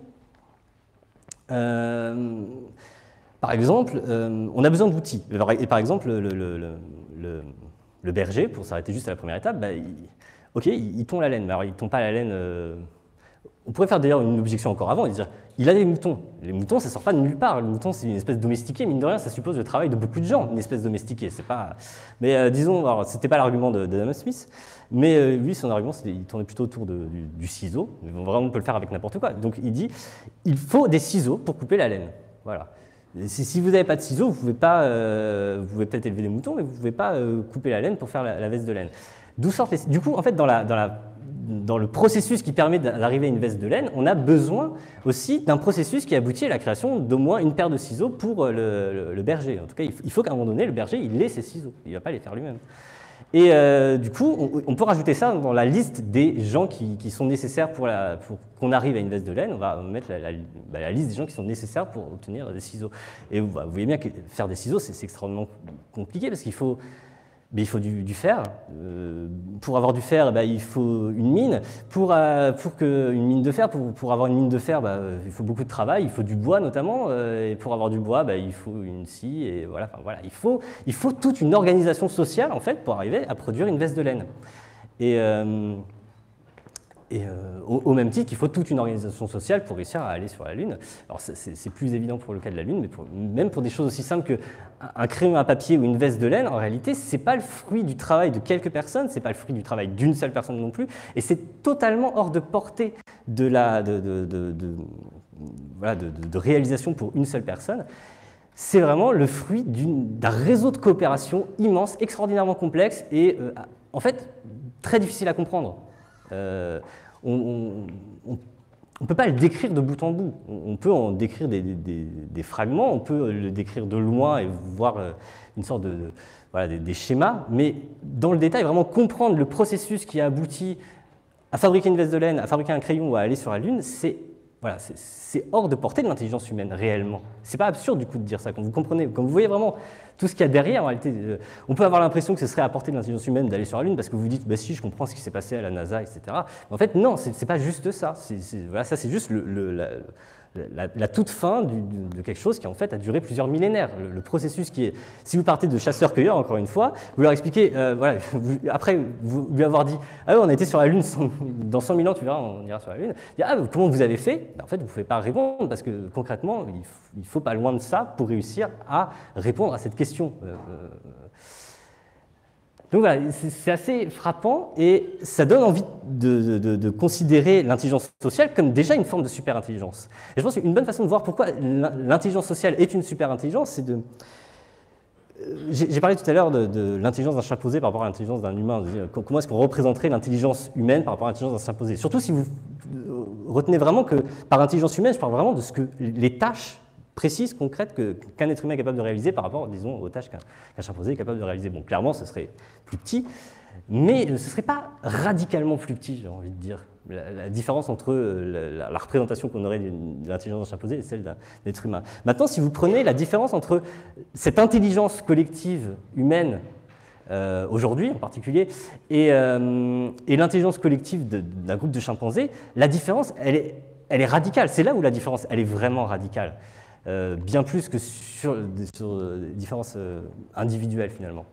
euh, par exemple, euh, on a besoin d'outils. Et par exemple, le, le, le, le, le berger, pour s'arrêter juste à la première étape, bah, il, ok, il, il tond la laine. Mais alors, il ne tond pas la laine. Euh, on pourrait faire d'ailleurs une objection encore avant et dire il a des moutons. Les moutons, ça ne sort pas de nulle part. Le mouton, c'est une espèce domestiquée. Mine de rien, ça suppose le travail de beaucoup de gens, une espèce domestiquée. C'est pas... Mais euh, disons, ce n'était pas l'argument d'Adam Smith. Mais euh, lui, son argument, il tournait plutôt autour de, du, du ciseau. Vraiment, on peut le faire avec n'importe quoi. Donc, il dit il faut des ciseaux pour couper la laine. Voilà. Si, si vous n'avez pas de ciseaux, vous pouvez pas, euh, vous pouvez peut-être élever des moutons, mais vous ne pouvez pas euh, couper la laine pour faire la, la veste de laine. D'où sortent les... Du coup, en fait, dans, la, dans, la, dans le processus qui permet d'arriver à une veste de laine, on a besoin aussi d'un processus qui aboutit à la création d'au moins une paire de ciseaux pour le, le, le berger. En tout cas, il faut qu'à un moment donné, le berger, il ait ses ciseaux. Il ne va pas les faire lui-même. Et euh, du coup, on, on peut rajouter ça dans la liste des gens qui, qui sont nécessaires pour, pour qu'on arrive à une veste de laine. On va mettre la, la, bah, la liste des gens qui sont nécessaires pour obtenir des ciseaux. Et bah, vous voyez bien que faire des ciseaux, c'est extrêmement compliqué parce qu'il faut... mais il faut du, du fer. Euh, pour avoir du fer, bah, il faut une mine. Pour, euh, pour que, une mine de fer, pour, pour avoir une mine de fer, bah, il faut beaucoup de travail, il faut du bois notamment. Euh, et pour avoir du bois, bah, il faut une scie. Et voilà, enfin, voilà. Il, faut, il faut toute une organisation sociale en fait, pour arriver à produire une veste de laine. Et, euh, et euh, au, au même titre qu'il faut toute une organisation sociale pour réussir à aller sur la Lune. Alors c'est plus évident pour le cas de la Lune, mais pour, même pour des choses aussi simples qu'un crayon à papier ou une veste de laine, en réalité, ce n'est pas le fruit du travail de quelques personnes, ce n'est pas le fruit du travail d'une seule personne non plus, et c'est totalement hors de portée de, la, de, de, de, de, voilà, de, de, de réalisation pour une seule personne. C'est vraiment le fruit d'un réseau de coopération immense, extraordinairement complexe et euh, en fait très difficile à comprendre. Euh, on ne peut pas le décrire de bout en bout. On, on peut en décrire des, des, des fragments, on peut le décrire de loin et voir euh, une sorte de, de voilà, des, des schémas, mais dans le détail, vraiment comprendre le processus qui a abouti à fabriquer une veste de laine, à fabriquer un crayon ou à aller sur la Lune, c'est voilà, c'est hors de portée de l'intelligence humaine, réellement. C'est pas absurde, du coup, de dire ça. Quand vous comprenez, quand vous voyez vraiment tout ce qu'il y a derrière, en réalité, euh, on peut avoir l'impression que ce serait à portée de l'intelligence humaine d'aller sur la Lune, parce que vous vous dites, bah si, je comprends ce qui s'est passé à la NASA, et cetera. Mais en fait, non, c'est pas juste ça. C'est, c'est, voilà, ça, c'est juste le, le, la, la, la toute fin du, de quelque chose qui, en fait, a duré plusieurs millénaires. Le, le processus qui est... Si vous partez de chasseurs-cueilleurs, encore une fois, vous leur expliquez, euh, voilà, vous, après vous lui avoir dit, ah oui, on a été sur la Lune, dans cent mille ans, tu verras, on ira sur la Lune. Dit, ah, comment vous avez fait? En fait, vous ne pouvez pas répondre, parce que concrètement, il ne faut pas loin de ça pour réussir à répondre à cette question. Euh, Donc voilà, c'est assez frappant et ça donne envie de, de, de considérer l'intelligence sociale comme déjà une forme de super-intelligence. Et je pense qu'une bonne façon de voir pourquoi l'intelligence sociale est une super-intelligence, c'est de... J'ai parlé tout à l'heure de, de l'intelligence d'un chimpanzé par rapport à l'intelligence d'un humain. Comment est-ce qu'on représenterait l'intelligence humaine par rapport à l'intelligence d'un chimpanzé? Surtout si vous retenez vraiment que par intelligence humaine, je parle vraiment de ce que les tâches précises, concrètes qu'un être humain est capable de réaliser par rapport, disons, aux tâches qu'un qu'un chimpanzé est capable de réaliser. Bon, clairement, ce serait plus petit, mais ce ne serait pas radicalement plus petit, j'ai envie de dire. La, la différence entre la, la, la représentation qu'on aurait de l'intelligence d'un chimpanzé et celle d'un être humain. Maintenant, si vous prenez la différence entre cette intelligence collective humaine, euh, aujourd'hui en particulier, et, euh, et l'intelligence collective d'un groupe de chimpanzés, la différence, elle est, elle est radicale. C'est là où la différence, elle est vraiment radicale. Euh, bien plus que sur, sur des différences euh, individuelles finalement.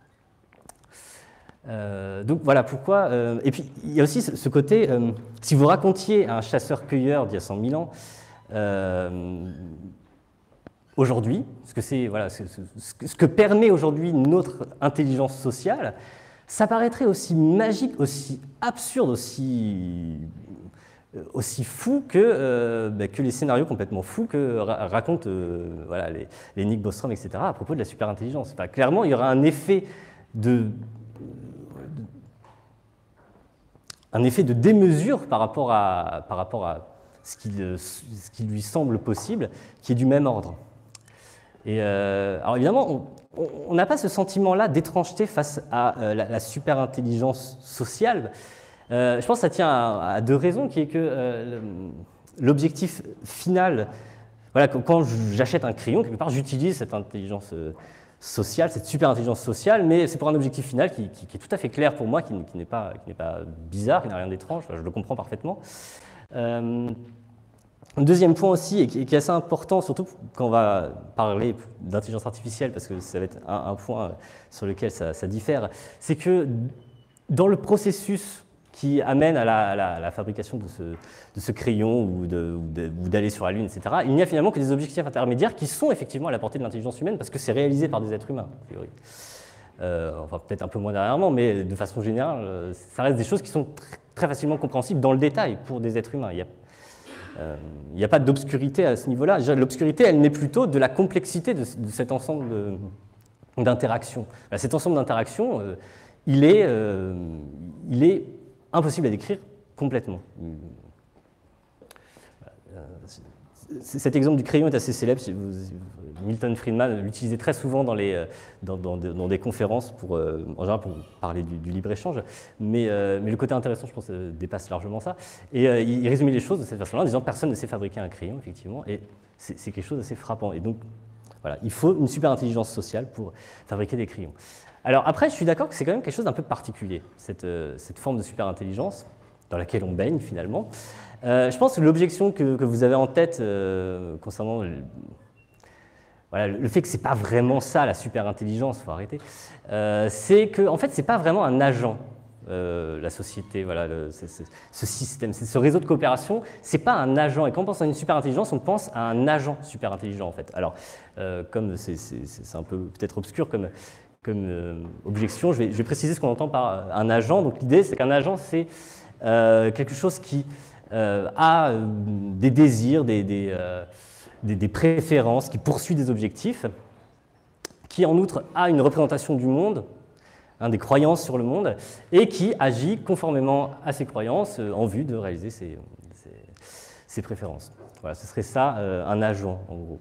Euh, donc voilà pourquoi. Euh, et puis il y a aussi ce, ce côté, euh, si vous racontiez à un chasseur-cueilleur d'il y a cent mille ans, euh, aujourd'hui, ce que, c'est, voilà, ce, ce, ce que permet aujourd'hui notre intelligence sociale, ça paraîtrait aussi magique, aussi absurde, aussi... aussi fou que, euh, bah, que les scénarios complètement fous que ra racontent euh, voilà, les, les Nick Bostrom, et cetera, à propos de la super-intelligence. Enfin, clairement, il y aura un effet de, de, un effet de démesure par rapport à, par rapport à ce, qui, ce qui lui semble possible, qui est du même ordre. Et euh, alors évidemment, on n'a pas ce sentiment-là d'étrangeté face à euh, la, la super-intelligence sociale. Euh, je pense que ça tient à, à deux raisons, qui est que euh, l'objectif final, voilà, quand j'achète un crayon, quelque part, j'utilise cette intelligence euh, sociale, cette super intelligence sociale, mais c'est pour un objectif final qui, qui, qui est tout à fait clair pour moi, qui, qui n'est pas, qui n'est pas bizarre, qui n'a rien d'étrange, je le comprends parfaitement. Euh, un deuxième point aussi, et qui, et qui est assez important, surtout quand on va parler d'intelligence artificielle, parce que ça va être un, un point sur lequel ça, ça diffère, c'est que dans le processus qui amène à la, à la, à la fabrication de ce, de ce crayon ou d'aller sur la Lune, et cetera, il n'y a finalement que des objectifs intermédiaires qui sont effectivement à la portée de l'intelligence humaine parce que c'est réalisé par des êtres humains, a priori. Euh, enfin, peut-être un peu moins dernièrement, mais de façon générale, ça reste des choses qui sont très, très facilement compréhensibles dans le détail pour des êtres humains. Il n'y a, euh, il n'y a pas d'obscurité à ce niveau-là. L'obscurité, elle naît plutôt de la complexité de, de cet ensemble d'interactions. Cet ensemble d'interactions, euh, il est... Euh, il est impossible à décrire complètement. Cet exemple du crayon est assez célèbre. Milton Friedman l'utilisait très souvent dans, les, dans, dans, dans des conférences, pour, en général pour parler du, du libre-échange, mais, mais le côté intéressant, je pense, dépasse largement ça. Et il résumait les choses de cette façon-là en disant « personne ne sait fabriquer un crayon », effectivement, et c'est quelque chose d'assez frappant. Et donc, voilà, il faut une super intelligence sociale pour fabriquer des crayons. Alors après, je suis d'accord que c'est quand même quelque chose d'un peu particulier, cette, euh, cette forme de super-intelligence dans laquelle on baigne finalement. Euh, je pense que l'objection que, que vous avez en tête euh, concernant le, voilà, le fait que ce n'est pas vraiment ça la super-intelligence, il faut arrêter, euh, c'est que en fait, ce n'est pas vraiment un agent. Euh, la société, voilà, le, c est, c est, ce système, ce réseau de coopération, c'est pas un agent. Et quand on pense à une super intelligence, on pense à un agent super intelligent en fait. Alors, euh, comme c'est un peu peut-être obscur comme, comme euh, objection, je vais, je vais préciser ce qu'on entend par un agent. Donc l'idée, c'est qu'un agent, c'est euh, quelque chose qui euh, a euh, des désirs, des, des, euh, des, des préférences, qui poursuit des objectifs, qui en outre a une représentation du monde. Hein, des croyances sur le monde, et qui agit conformément à ces croyances euh, en vue de réaliser ses, ses, ses préférences. Voilà, ce serait ça, euh, un agent, en gros.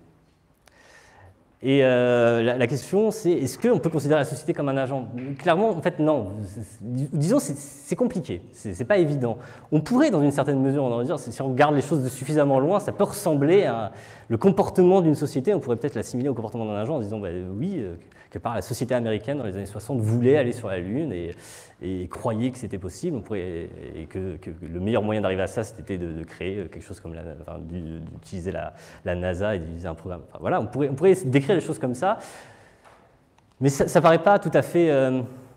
Et euh, la, la question, c'est est-ce qu'on peut considérer la société comme un agent? Clairement, en fait, non. Disons, c'est compliqué, c'est pas évident. On pourrait, dans une certaine mesure, on va dire, si on regarde les choses de suffisamment loin, ça peut ressembler à le comportement d'une société. On pourrait peut-être l'assimiler au comportement d'un agent en disant, bah, oui, euh, quelque part, la société américaine, dans les années soixante, voulait aller sur la Lune et, et croyait que c'était possible. On pourrait, et que, que le meilleur moyen d'arriver à ça, c'était de, de créer quelque chose comme la, enfin, d'utiliser la, la NASA et d'utiliser un programme. Enfin, voilà, on pourrait, on pourrait décrire des choses comme ça, mais ça ne paraît pas tout à fait... Euh,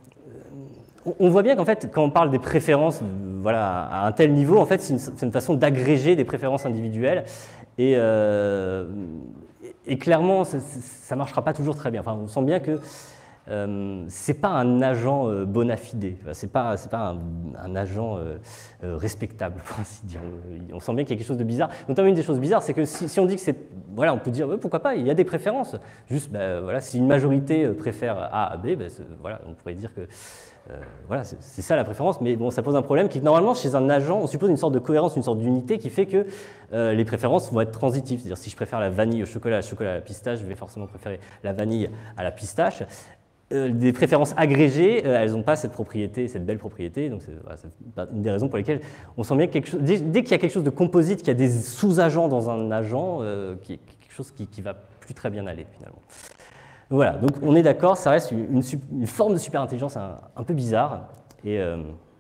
on voit bien qu'en fait, quand on parle des préférences voilà, à un tel niveau, en fait, c'est une, une façon d'agréger des préférences individuelles, et, euh, et clairement, ça ne marchera pas toujours très bien. Enfin, on sent bien que euh, ce n'est pas un agent euh, bona fide, ce n'est pas, pas un, un agent euh, euh, respectable, pour ainsi dire. On sent bien qu'il y a quelque chose de bizarre. Notamment, une des choses bizarres, c'est que si, si on dit que c'est... Voilà, on peut dire, euh, pourquoi pas, il y a des préférences. Juste, ben, voilà, si une majorité préfère A à B, ben, voilà, on pourrait dire que... Euh, voilà, c'est ça la préférence, mais bon, ça pose un problème qui, normalement, chez un agent, on suppose une sorte de cohérence, une sorte d'unité qui fait que euh, les préférences vont être transitives. C'est-à-dire, si je préfère la vanille au chocolat, le chocolat à la pistache, je vais forcément préférer la vanille à la pistache. Euh, des préférences agrégées, euh, elles n'ont pas cette propriété, cette belle propriété, donc c'est voilà, une des raisons pour lesquelles on sent bien que quelque chose, dès, dès qu'il y a quelque chose de composite, qu'il y a des sous-agents dans un agent, euh, qui est quelque chose qui ne va plus très bien aller, finalement. Voilà, donc on est d'accord, ça reste une, une forme de super-intelligence un, un peu bizarre. Et, euh,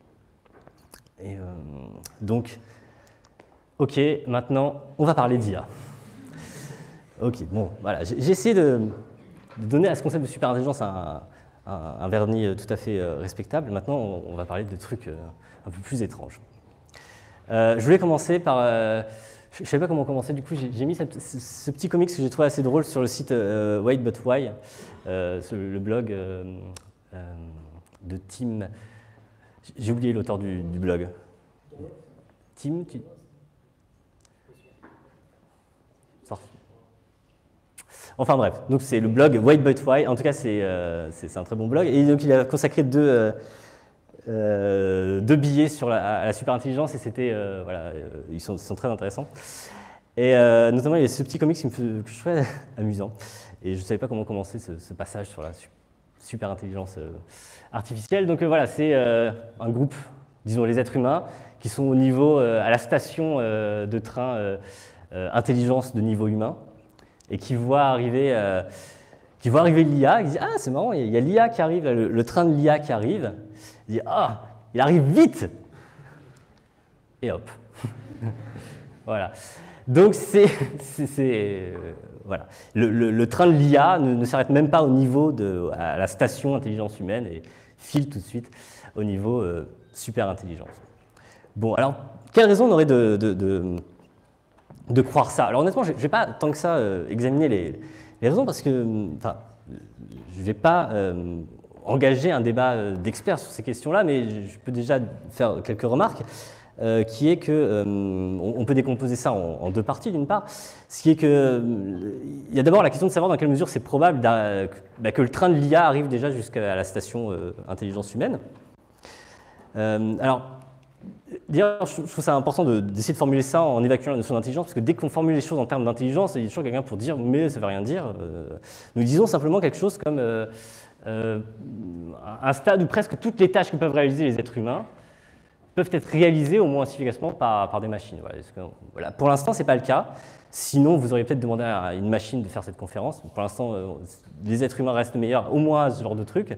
et euh, donc, ok, maintenant, on va parler d'I A. Ok, bon, voilà, j'ai essayé de, de donner à ce concept de super-intelligence un, un, un vernis tout à fait respectable. Maintenant, on, on va parler de trucs un peu plus étranges. Euh, je voulais commencer par... Euh, je ne savais pas comment commencer, du coup j'ai mis cette, ce, ce petit comics que j'ai trouvé assez drôle sur le site euh, Wait But Why, euh, sur le blog euh, euh, de Tim. J'ai oublié l'auteur du, du blog. Tim, tu... Enfin bref, donc c'est le blog Wait But Why. En tout cas, c'est euh, un très bon blog. Et donc il a consacré deux. Euh, Euh, deux billets sur la, à la super-intelligence et c'était, euh, voilà, euh, ils, sont, ils sont très intéressants. Et euh, notamment, il y a ce petit comic qui me fait, que je trouvais amusant. Et je ne savais pas comment commencer ce, ce passage sur la super-intelligence euh, artificielle. Donc euh, voilà, c'est euh, un groupe, disons les êtres humains, qui sont au niveau, euh, à la station euh, de train euh, euh, intelligence de niveau humain et qui voient arriver, euh, qui voient arriver l'I A. Ils disent « Ah, c'est marrant, il y a l'I A qui arrive, le, le train de l'I A qui arrive. » Il dit « Ah, il arrive vite !» Et hop. Voilà. Donc, c'est... Euh, voilà. Le, le, le train de l'I A ne, ne s'arrête même pas au niveau de à la station intelligence humaine et file tout de suite au niveau euh, super intelligence. Bon, alors, quelle raison on aurait de, de, de, de croire ça? Alors, honnêtement, je ne vais pas tant que ça euh, examiner les, les raisons parce que, enfin, je ne vais pas... Euh, engager un débat d'experts sur ces questions-là, mais je peux déjà faire quelques remarques, euh, qui est que, euh, on peut décomposer ça en, en deux parties, d'une part, ce qui est que, euh, il y a d'abord la question de savoir dans quelle mesure c'est probable bah, que le train de l'I A arrive déjà jusqu'à la station euh, intelligence humaine. Euh, alors, d'ailleurs, je trouve ça important d'essayer de, de formuler ça en évacuant la notion d'intelligence, parce que dès qu'on formule les choses en termes d'intelligence, il y a toujours quelqu'un pour dire « mais ça ne veut rien dire euh, ». Nous disons simplement quelque chose comme euh, Euh, un stade où presque toutes les tâches que peuvent réaliser les êtres humains peuvent être réalisées au moins aussi efficacement par, par des machines. Voilà, que, voilà. Pour l'instant, ce n'est pas le cas. Sinon, vous auriez peut-être demandé à une machine de faire cette conférence. Pour l'instant, euh, les êtres humains restent meilleurs, au moins à ce genre de truc.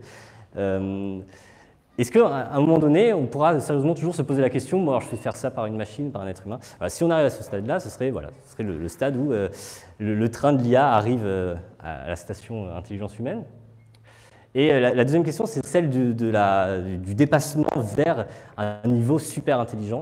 Euh, Est-ce qu'à un moment donné, on pourra sérieusement toujours se poser la question, bon, alors je fais faire ça par une machine, par un être humain. Voilà, si on arrive à ce stade-là, ce serait, voilà, ce serait le, le stade où euh, le, le train de l'I A arrive euh, à la station intelligence humaine. Et euh, la, la deuxième question, c'est celle du, de la, du dépassement vers un niveau super intelligent.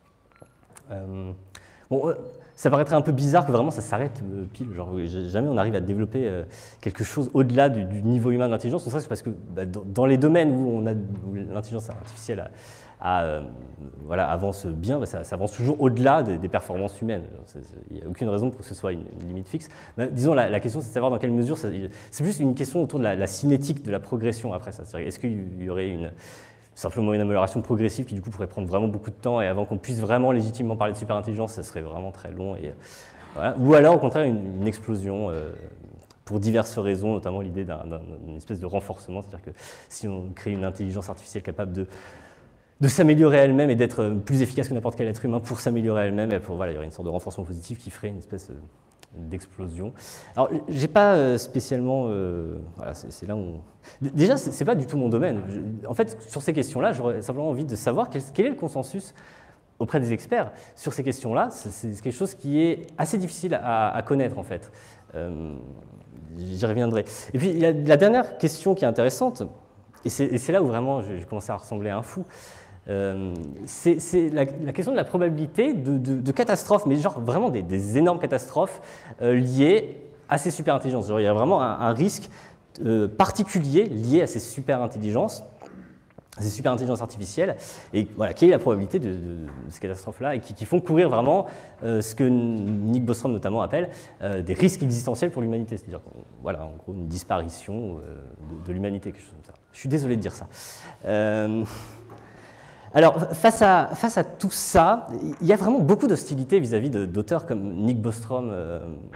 Euh, bon, euh, ça paraîtrait un peu bizarre que vraiment ça s'arrête euh, pile, genre jamais on arrive à développer euh, quelque chose au-delà du, du niveau humain d'intelligence. C'est parce que bah, dans, dans les domaines où, on a, où l'intelligence artificielle a, a, euh, voilà, avance bien, bah, ça, ça avance toujours au-delà des, des performances humaines. Il n'y a aucune raison pour que ce soit une, une limite fixe. Mais, disons, la, la question c'est de savoir dans quelle mesure, c'est plus une question autour de la, la cinétique de la progression après ça. Est-ce qu'il y aurait une... simplement une amélioration progressive qui du coup pourrait prendre vraiment beaucoup de temps et avant qu'on puisse vraiment légitimement parler de superintelligence, ça serait vraiment très long. Et, voilà. Ou alors au contraire une, une explosion euh, pour diverses raisons, notamment l'idée d'une espèce de renforcement, c'est-à-dire que si on crée une intelligence artificielle capable de, de s'améliorer elle-même et d'être plus efficace que n'importe quel être humain pour s'améliorer elle-même, voilà, il y aurait une sorte de renforcement positif qui ferait une espèce de, d'explosion. Alors, j'ai pas euh, spécialement... Euh, voilà, c'est là où... On... Déjà, c'est pas du tout mon domaine. Je, en fait, sur ces questions-là, j'aurais simplement envie de savoir quel, quel est le consensus auprès des experts sur ces questions-là. C'est quelque chose qui est assez difficile à, à connaître, en fait. Euh, J'y reviendrai. Et puis, la, la dernière question qui est intéressante, et c'est là où vraiment j'ai commencé à ressembler à un fou, Euh, c'est la, la question de la probabilité de, de, de catastrophes, mais genre vraiment des, des énormes catastrophes euh, liées à ces superintelligences. Genre, il y a vraiment un, un risque euh, particulier lié à ces superintelligences, ces superintelligences artificielles, et voilà, quelle est la probabilité de, de, de ces catastrophes-là, et qui, qui font courir vraiment euh, ce que Nick Bostrom notamment appelle euh, des risques existentiels pour l'humanité, c'est-à-dire voilà, en gros une disparition euh, de, de l'humanité, quelque chose comme ça. Je suis désolé de dire ça. Euh, Alors, face à, face à tout ça, il y a vraiment beaucoup d'hostilité vis-à-vis d'auteurs comme Nick Bostrom euh,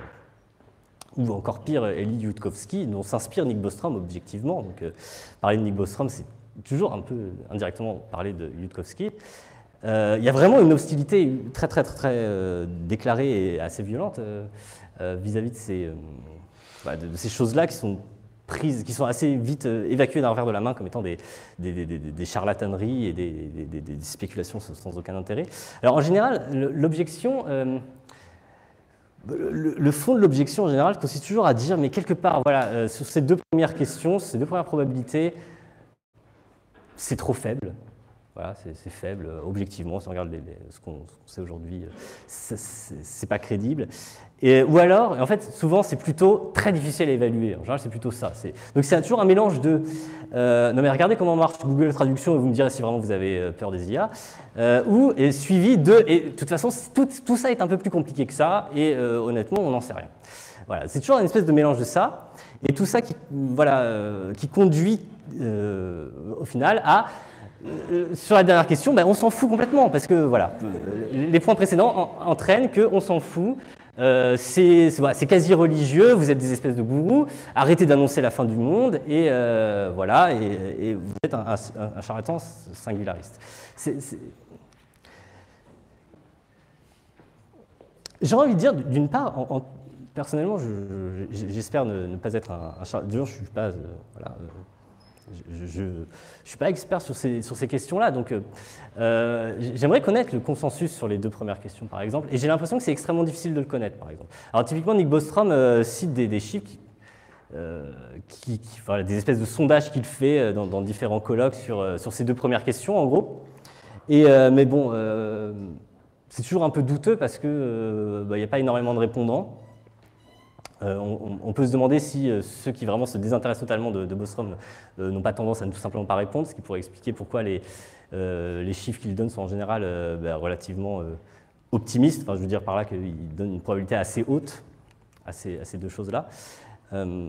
ou encore pire, Eli Yudkowsky, dont s'inspire Nick Bostrom objectivement. Donc, euh, parler de Nick Bostrom, c'est toujours un peu indirectement parler de Yudkowsky. Euh, il y a vraiment une hostilité très, très, très, très euh, déclarée et assez violente euh, vis-à-vis de ces, euh, bah, de, de ces choses-là qui sont prises, qui sont assez vite euh, évacuées d'un revers de la main comme étant des, des, des, des, des charlataneries et des, des, des spéculations sans aucun intérêt. Alors en général, l'objection, euh, le, le fond de l'objection en général consiste toujours à dire, mais quelque part, voilà, euh, sur ces deux premières questions, ces deux premières probabilités, c'est trop faible. Voilà, c'est faible, objectivement, si on regarde les, les, ce qu'on qu sait aujourd'hui, c'est pas crédible. Et, ou alors, et en fait, souvent, c'est plutôt très difficile à évaluer. En général, c'est plutôt ça. Donc, c'est toujours un mélange de euh, non, mais regardez comment marche Google Traduction et vous me direz si vraiment vous avez peur des I A, euh, ou est suivi de. Et de toute façon, tout, tout ça est un peu plus compliqué que ça, et euh, honnêtement, on n'en sait rien. Voilà, c'est toujours une espèce de mélange de ça, et tout ça qui, voilà, euh, qui conduit euh, au final à. Euh, sur la dernière question, ben, on s'en fout complètement, parce que voilà, euh, les points précédents en, entraînent qu'on s'en fout. Euh, c'est voilà, quasi religieux, vous êtes des espèces de gourous, arrêtez d'annoncer la fin du monde, et euh, voilà, et, et vous êtes un, un, un charlatan singulariste. J'ai envie de dire, d'une part, en, en, personnellement, j'espère ne, ne pas être un, un charlatan, je ne suis pas... Euh, voilà, euh, Je ne suis pas expert sur ces, sur ces questions-là, donc euh, j'aimerais connaître le consensus sur les deux premières questions, par exemple, et j'ai l'impression que c'est extrêmement difficile de le connaître, par exemple. Alors typiquement, Nick Bostrom euh, cite des, des chiffres, qui, euh, qui, qui, enfin, des espèces de sondages qu'il fait dans, dans différents colloques sur, sur ces deux premières questions, en gros. Et, euh, mais bon, euh, c'est toujours un peu douteux parce qu'il euh, bah, n'y a pas énormément de répondants. Euh, on, on peut se demander si euh, ceux qui vraiment se désintéressent totalement de, de Bostrom euh, n'ont pas tendance à ne tout simplement pas répondre, ce qui pourrait expliquer pourquoi les, euh, les chiffres qu'il donne sont en général euh, bah, relativement euh, optimistes. Enfin, je veux dire par là qu'il donne une probabilité assez haute à ces, à ces deux choses-là. Euh,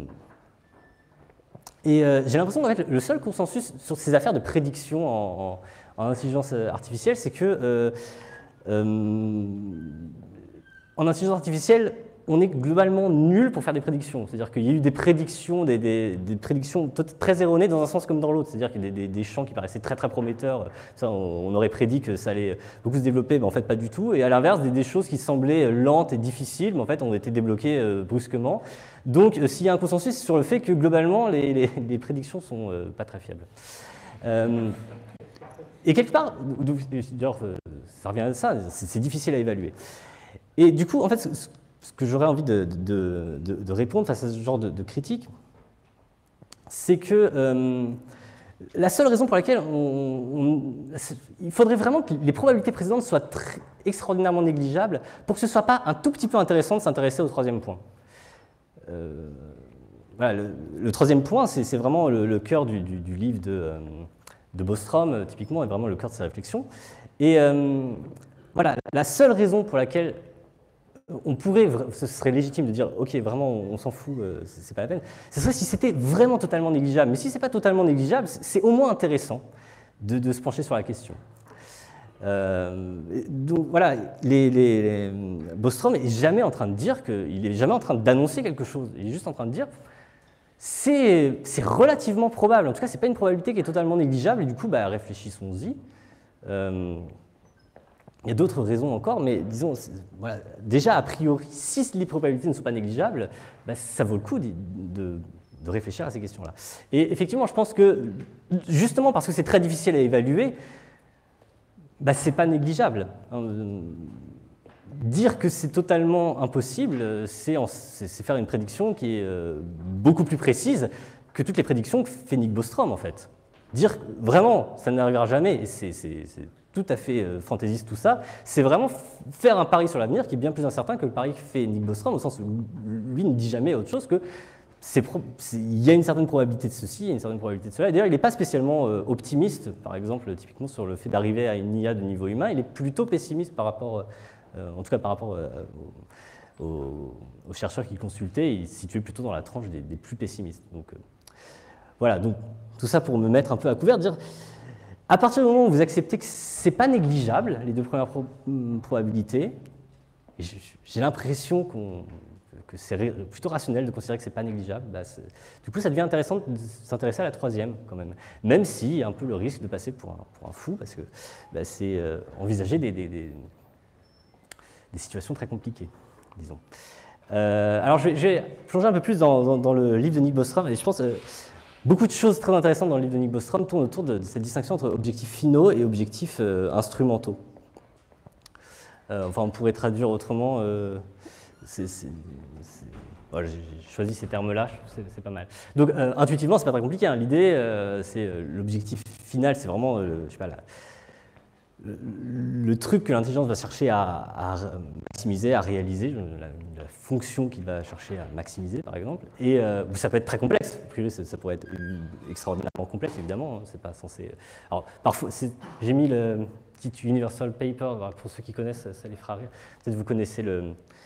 et euh, j'ai l'impression que le seul consensus sur ces affaires de prédiction en, en, en intelligence artificielle, c'est que euh, euh, en intelligence artificielle, on est globalement nul pour faire des prédictions. C'est-à-dire qu'il y a eu des prédictions, des, des, des prédictions très erronées dans un sens comme dans l'autre. C'est-à-dire qu'il y a des, des, des champs qui paraissaient très très prometteurs. Ça, on, on aurait prédit que ça allait beaucoup se développer, mais en fait pas du tout. Et à l'inverse, des, des choses qui semblaient lentes et difficiles, mais en fait ont été débloquées euh, brusquement. Donc euh, s'il y a un consensus, c'est sur le fait que globalement, les, les, les prédictions sont euh, pas très fiables. Euh, et quelque part, d'ailleurs, ça revient à ça, c'est difficile à évaluer. Et du coup, en fait, ce, ce que j'aurais envie de, de, de, de répondre face à ce genre de, de critique, c'est que euh, la seule raison pour laquelle on, on, il faudrait vraiment que les probabilités précédentes soient très, extraordinairement négligeables pour que ce ne soit pas un tout petit peu intéressant de s'intéresser au troisième point. Euh, voilà, le, le troisième point, c'est vraiment le, le cœur du, du, du livre de, euh, de Bostrom, typiquement, est vraiment le cœur de sa réflexion. Et euh, voilà, la seule raison pour laquelle on pourrait, ce serait légitime de dire, ok, vraiment, on s'en fout, c'est pas la peine. Ce serait si c'était vraiment totalement négligeable. Mais si c'est pas totalement négligeable, c'est au moins intéressant de, de se pencher sur la question. Euh, donc voilà, les, les, les, Bostrom est jamais en train de dire qu'il est jamais en train d'annoncer quelque chose. Il est juste en train de dire, c'est relativement probable. En tout cas, c'est pas une probabilité qui est totalement négligeable. Et du coup, bah, réfléchissons-y. Euh, Il y a d'autres raisons encore, mais disons, voilà, déjà a priori, si les probabilités ne sont pas négligeables, bah, ça vaut le coup de, de, de réfléchir à ces questions-là. Et effectivement, je pense que, justement parce que c'est très difficile à évaluer, bah, ce n'est pas négligeable. Dire que c'est totalement impossible, c'est faire une prédiction qui est euh, beaucoup plus précise que toutes les prédictions que fait Nick Bostrom, en fait. Dire vraiment, ça n'arrivera jamais, et c'est tout à fait euh, fantaisiste tout ça, c'est vraiment faire un pari sur l'avenir qui est bien plus incertain que le pari que fait Nick Bostrom, au sens où lui ne dit jamais autre chose que il y a une certaine probabilité de ceci, il y a une certaine probabilité de cela. D'ailleurs, il n'est pas spécialement euh, optimiste, par exemple, typiquement sur le fait d'arriver à une I A de niveau humain, il est plutôt pessimiste par rapport, euh, en tout cas par rapport euh, aux, aux, aux chercheurs qu'il consultait, il se situait plutôt dans la tranche des, des plus pessimistes. Donc euh, voilà, donc tout ça pour me mettre un peu à couvert, dire à partir du moment où vous acceptez que ce n'est pas négligeable, les deux premières pro probabilités, j'ai l'impression qu'on, que c'est plutôt rationnel de considérer que ce n'est pas négligeable, bah du coup ça devient intéressant de s'intéresser à la troisième quand même, même s'il y a un peu le risque de passer pour un, pour un fou, parce que bah, c'est euh, envisager des, des, des, des situations très compliquées, disons. Euh, alors je vais, je vais plonger un peu plus dans, dans, dans le livre de Nick Bostrom, et je pense... Euh, Beaucoup de choses très intéressantes dans le livre de Nick Bostrom tournent autour de, de cette distinction entre objectifs finaux et objectifs euh, instrumentaux. Euh, enfin, on pourrait traduire autrement. Euh, voilà, j'ai choisi ces termes-là, c'est pas mal. Donc, euh, intuitivement, c'est pas très compliqué. Hein. L'idée, euh, c'est euh, l'objectif final, c'est vraiment, euh, je sais pas, la, le, le truc que l'intelligence va chercher à, à maximiser, à réaliser, la, la fonction qu'il va chercher à maximiser, par exemple. Et euh, ça peut être très complexe. Ça, ça pourrait être extraordinairement complexe, évidemment. C'est pas censé. Alors, parfois, j'ai mis le petit Universal Paper. Pour ceux qui connaissent, ça les fera rire. Peut-être vous connaissez le.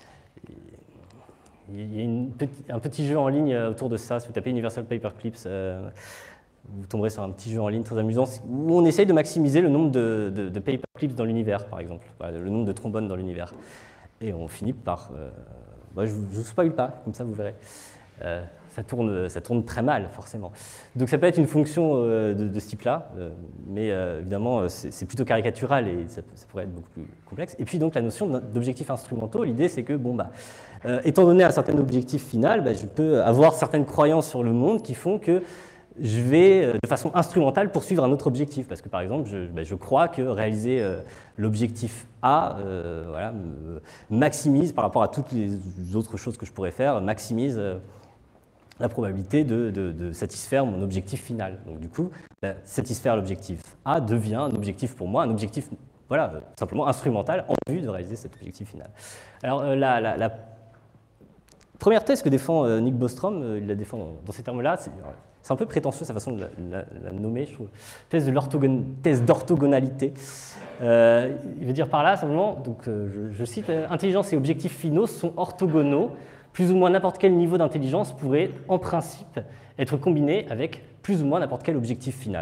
Il y a une petit, un petit jeu en ligne autour de ça. Si vous tapez Universal Paperclips, euh, vous tomberez sur un petit jeu en ligne très amusant où on essaye de maximiser le nombre de, de, de paperclips dans l'univers, par exemple, le nombre de trombones dans l'univers. Et on finit par... Euh, bah, je ne vous spoil pas, comme ça vous verrez. Euh, ça, tourne, ça tourne très mal, forcément. Donc ça peut être une fonction euh, de, de ce type-là, euh, mais euh, évidemment, c'est plutôt caricatural et ça, ça pourrait être beaucoup plus complexe. Et puis donc la notion d'objectifs instrumentaux, l'idée c'est que, bon, bah, euh, étant donné un certain objectif final, bah, je peux avoir certaines croyances sur le monde qui font que je vais, de façon instrumentale, poursuivre un autre objectif. Parce que, par exemple, je, ben, je crois que réaliser euh, l'objectif A euh, voilà, maximise, par rapport à toutes les autres choses que je pourrais faire, maximise euh, la probabilité de, de, de satisfaire mon objectif final. Donc, du coup, ben, satisfaire l'objectif A devient un objectif pour moi, un objectif voilà, simplement instrumental en vue de réaliser cet objectif final. Alors, euh, la, la, la première thèse que défend euh, Nick Bostrom, euh, il la défend dans, dans ces termes-là, c'est... C'est un peu prétentieux sa façon de la, la, la nommer, je trouve. Thèse d'orthogonalité. Euh, il veut dire par là, simplement, donc, euh, je, je cite, euh, « Intelligence et objectifs finaux sont orthogonaux. Plus ou moins n'importe quel niveau d'intelligence pourrait, en principe, être combiné avec plus ou moins n'importe quel objectif final. »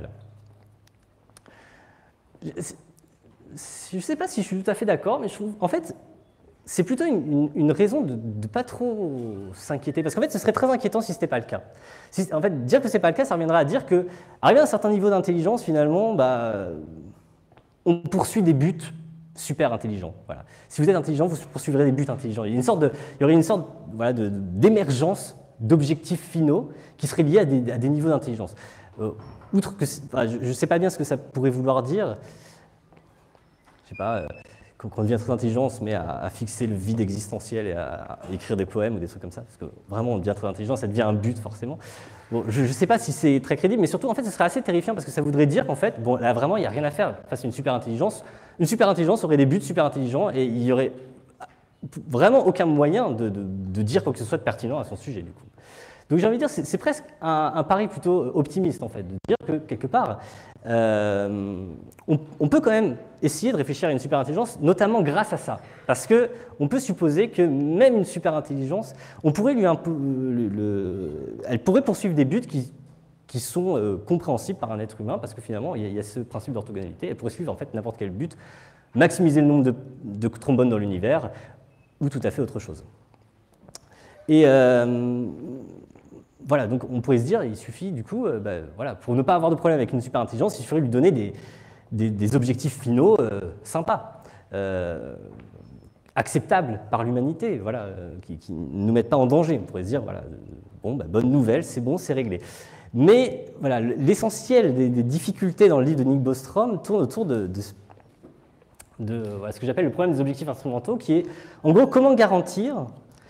Je ne sais pas si je suis tout à fait d'accord, mais je trouve, en fait, c'est plutôt une, une raison de ne pas trop s'inquiéter, parce qu'en fait, ce serait très inquiétant si ce n'était pas le cas. Si, en fait, dire que ce n'est pas le cas, ça reviendra à dire qu'arrivé à un certain niveau d'intelligence, finalement, bah, on poursuit des buts super intelligents. Voilà. Si vous êtes intelligent, vous poursuivrez des buts intelligents. Il y, a une sorte de, il y aurait une sorte voilà, de, d'émergence d'objectifs finaux qui seraient liés à des, à des niveaux d'intelligence. Euh, outre que, enfin, je ne sais pas bien ce que ça pourrait vouloir dire. Je sais pas, euh, quand on devient très intelligent, on se met à, à fixer le vide existentiel et à, à écrire des poèmes ou des trucs comme ça, parce que vraiment, on devient très intelligent, ça devient un but forcément. Bon, je ne sais pas si c'est très crédible, mais surtout, en fait, ce serait assez terrifiant parce que ça voudrait dire qu'en fait, bon, là, vraiment, il n'y a rien à faire face à une super intelligence. Une super intelligence aurait des buts super intelligents et il n'y aurait vraiment aucun moyen de, de, de dire quoi que ce soit de pertinent à son sujet, du coup. Donc j'ai envie de dire, c'est, c'est presque un, un pari plutôt optimiste, en fait, de dire que, quelque part, euh, on, on peut quand même essayer de réfléchir à une super intelligence, notamment grâce à ça. Parce qu'on peut supposer que même une super intelligence, on pourrait lui un peu, le, le, elle pourrait poursuivre des buts qui, qui sont euh, compréhensibles par un être humain, parce que finalement, il y a, il y a ce principe d'orthogonalité. Elle pourrait suivre en fait n'importe quel but, maximiser le nombre de, de trombones dans l'univers, ou tout à fait autre chose. Et euh, voilà, donc on pourrait se dire, il suffit du coup, euh, bah, voilà, pour ne pas avoir de problème avec une super intelligence, il suffirait de lui donner des, des, des objectifs finaux euh, sympas, euh, acceptables par l'humanité, voilà, euh, qui, qui ne nous mettent pas en danger. On pourrait se dire, voilà, bon, bah, bonne nouvelle, c'est bon, c'est réglé. Mais voilà, l'essentiel des, des difficultés dans le livre de Nick Bostrom tourne autour de, de, de voilà, ce que j'appelle le problème des objectifs instrumentaux, qui est, en gros, comment garantir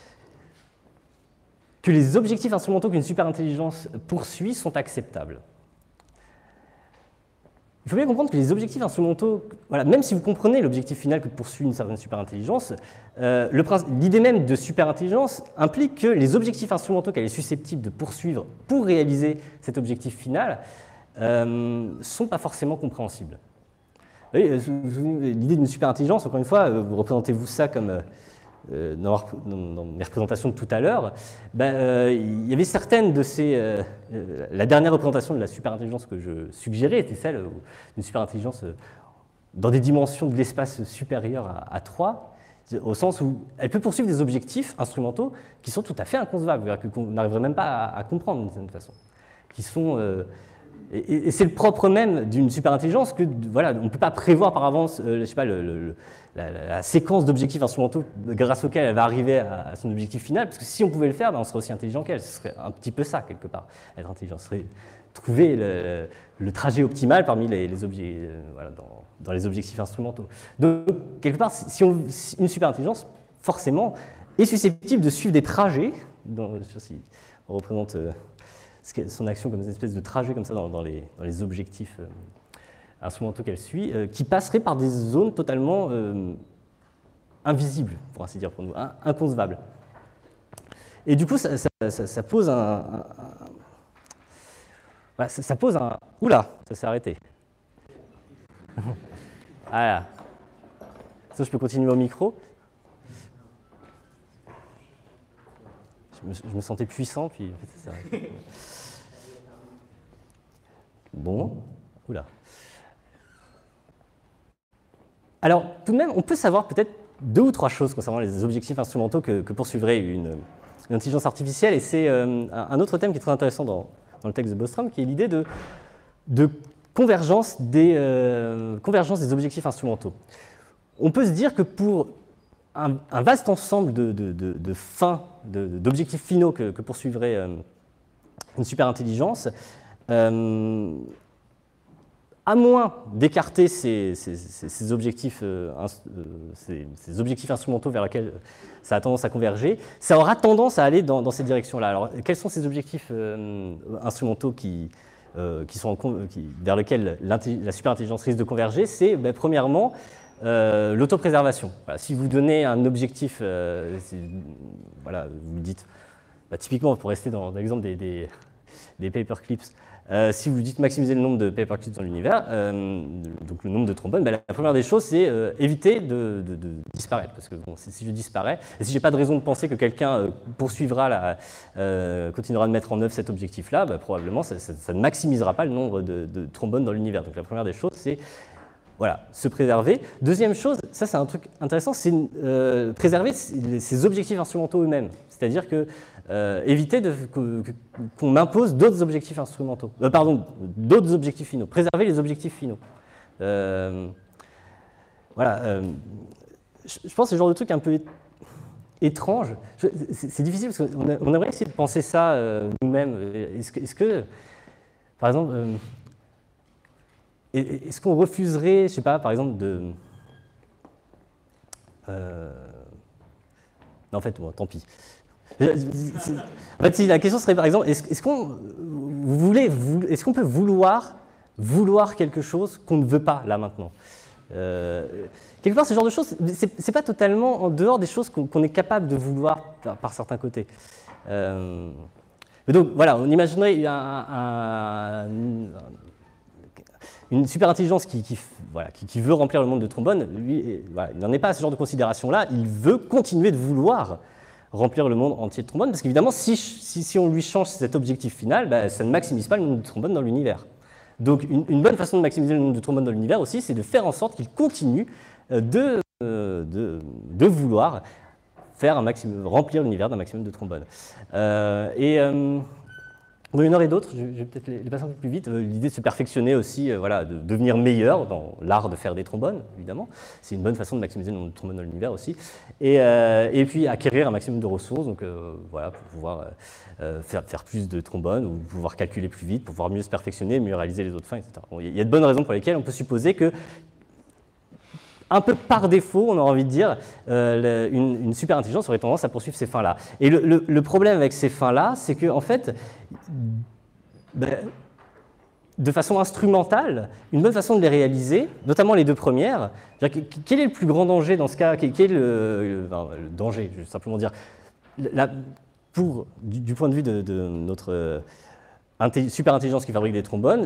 que les objectifs instrumentaux qu'une superintelligence poursuit sont acceptables. Il faut bien comprendre que les objectifs instrumentaux, voilà, même si vous comprenez l'objectif final que poursuit une certaine superintelligence, euh, l'idée même de superintelligence implique que les objectifs instrumentaux qu'elle est susceptible de poursuivre pour réaliser cet objectif final ne euh, sont pas forcément compréhensibles. L'idée d'une superintelligence, encore une fois, vous représentez-vous ça comme... Euh, Euh, dans, dans mes représentations de tout à l'heure, ben, euh, il y avait certaines de ces... Euh, euh, la dernière représentation de la superintelligence que je suggérais était celle d'une superintelligence euh, dans des dimensions de l'espace supérieures à, à trois, au sens où elle peut poursuivre des objectifs instrumentaux qui sont tout à fait inconcevables, qu'on n'arriverait même pas à, à comprendre d'une certaine façon, qui sont... Euh, Et, et c'est le propre même d'une superintelligence que, voilà, on ne peut pas prévoir par avance, euh, je sais pas, le, le, la, la séquence d'objectifs instrumentaux grâce auxquels elle va arriver à, à son objectif final, parce que si on pouvait le faire, ben on serait aussi intelligent qu'elle. Ce serait un petit peu ça, quelque part, être intelligent. Ce serait trouver le, le trajet optimal parmi les, les objets, euh, voilà, dans, dans les objectifs instrumentaux. Donc, quelque part, si, on, si une superintelligence, forcément, est susceptible de suivre des trajets, dans, je sais pas si on représente... Euh, son action comme une espèce de trajet comme ça dans, dans, les, dans les objectifs euh, instrumentaux qu'elle suit, euh, qui passerait par des zones totalement euh, invisibles, pour ainsi dire pour nous, hein, inconcevables. Et du coup, ça, ça, ça, ça pose un... un, un voilà, ça, ça pose un... Oula, ça s'est arrêté. Voilà. Ça, je peux continuer au micro. Je me, je me sentais puissant, puis en fait, ça s'est arrêté. Bon, oula. Alors, tout de même, on peut savoir peut-être deux ou trois choses concernant les objectifs instrumentaux que, que poursuivrait une, une intelligence artificielle, et c'est euh, un autre thème qui est très intéressant dans, dans le texte de Bostrom, qui est l'idée de, de convergence, des, euh, convergence des objectifs instrumentaux. On peut se dire que pour un, un vaste ensemble de, de, de, de fins, d'objectifs finaux que, que poursuivrait euh, une superintelligence, Euh, à moins d'écarter ces, ces, ces, objectifs, euh, ces, ces objectifs instrumentaux vers lesquels ça a tendance à converger, ça aura tendance à aller dans, dans cette direction-là. Alors, quels sont ces objectifs euh, instrumentaux qui, euh, qui sont en, qui, vers lesquels la superintelligence risque de converger? C'est, ben, premièrement, euh, l'autopréservation. Voilà, si vous donnez un objectif, euh, voilà, vous me dites, bah, typiquement, pour rester dans, dans l'exemple des, des, des paperclips, Euh, si vous dites maximiser le nombre de paperclips dans l'univers, euh, donc le nombre de trombones, ben la première des choses, c'est euh, éviter de, de, de disparaître. Parce que bon, si je disparais, et si je n'ai pas de raison de penser que quelqu'un euh, poursuivra, la, euh, continuera de mettre en œuvre cet objectif-là, ben, probablement ça, ça, ça ne maximisera pas le nombre de, de trombones dans l'univers. Donc la première des choses, c'est voilà, se préserver. Deuxième chose, ça c'est un truc intéressant, c'est euh, préserver ses objectifs instrumentaux eux-mêmes. C'est-à-dire que euh, éviter de, que, qu'on impose d'autres objectifs instrumentaux, euh, pardon, d'autres objectifs finaux. Préserver les objectifs finaux. Euh, voilà. Euh, je, je pense que c'est le genre de truc un peu étrange. C'est difficile parce qu'on on aimerait essayer de penser ça euh, nous-mêmes. Est-ce que, est-ce que, par exemple, euh, est-ce qu'on refuserait, je ne sais pas, par exemple, de... Euh, non, en fait, bon, tant pis. En fait, si la question serait, par exemple, est-ce, est-ce qu'on vous voulez, est-ce qu'on peut vouloir, vouloir quelque chose qu'on ne veut pas, là, maintenant euh, Quelque part, ce genre de choses, c'est, c'est pas totalement en dehors des choses qu'on, qu'on est capable de vouloir par, par certains côtés. Euh, donc, voilà, on imaginerait un, un, un, une super intelligence qui, qui, voilà, qui, qui veut remplir le monde de trombone. Lui, voilà, il n'en est pas à ce genre de considération-là. Il veut continuer de vouloir remplir le monde entier de trombone, parce qu'évidemment, si, si, si on lui change cet objectif final, bah, ça ne maximise pas le nombre de trombones dans l'univers. Donc, une, une bonne façon de maximiser le nombre de trombones dans l'univers aussi, c'est de faire en sorte qu'il continue de, de, de vouloir faire un maximum, remplir l'univers d'un maximum de trombones. Euh, et euh, bon, il y en aurait d'autres, je, je vais peut-être les, les passer un peu plus vite. Euh, l'idée de se perfectionner aussi, euh, voilà, de devenir meilleur dans l'art de faire des trombones, évidemment. C'est une bonne façon de maximiser le nombre de trombones dans l'univers aussi. Et, euh, et puis acquérir un maximum de ressources, donc euh, voilà, pour pouvoir euh, faire, faire plus de trombones, ou pouvoir calculer plus vite, pour pouvoir mieux se perfectionner, mieux réaliser les autres fins, et cetera. Bon, il y a de bonnes raisons pour lesquelles on peut supposer que, un peu par défaut, on a envie de dire, euh, une, une super intelligence aurait tendance à poursuivre ces fins-là. Et le, le, le problème avec ces fins-là, c'est qu'en en fait, ben, de façon instrumentale, une bonne façon de les réaliser, notamment les deux premières, quel est le plus grand danger dans ce cas? Quel est le, le, non, le danger, je vais simplement dire, la, pour, du, du point de vue de, de notre euh, super intelligence qui fabrique des trombones,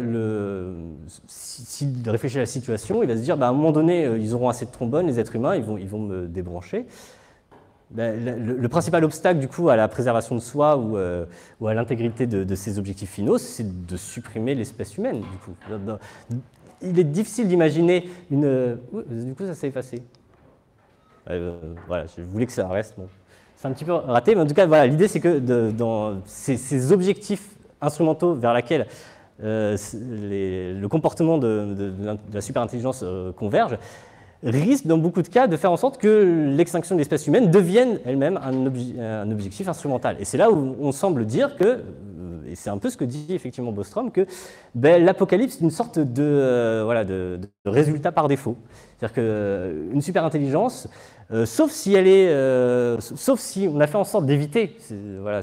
s'il si, réfléchit à la situation, il va se dire, bah, à un moment donné, ils auront assez de trombones, les êtres humains, ils vont, ils vont me débrancher. Ben, le, le principal obstacle du coup à la préservation de soi ou, euh, ou à l'intégrité de, de ses objectifs finaux, c'est de supprimer l'espèce humaine. Du coup. Il est difficile d'imaginer une... Du coup, ça s'est effacé. Euh, voilà, je voulais que ça reste. Bon. C'est un petit peu raté, mais en tout cas, voilà, l'idée c'est que de, dans ces, ces objectifs instrumentaux vers lesquels euh, les, le comportement de, de, de la superintelligence euh, converge, risque dans beaucoup de cas de faire en sorte que l'extinction de l'espèce humaine devienne elle-même un, obje, un objectif instrumental. Et c'est là où on semble dire que, et c'est un peu ce que dit effectivement Bostrom, que ben, l'apocalypse est une sorte de, euh, voilà, de, de résultat par défaut. C'est-à-dire qu'une superintelligence, euh, sauf si elle est, euh, sauf si on a fait en sorte d'éviter voilà,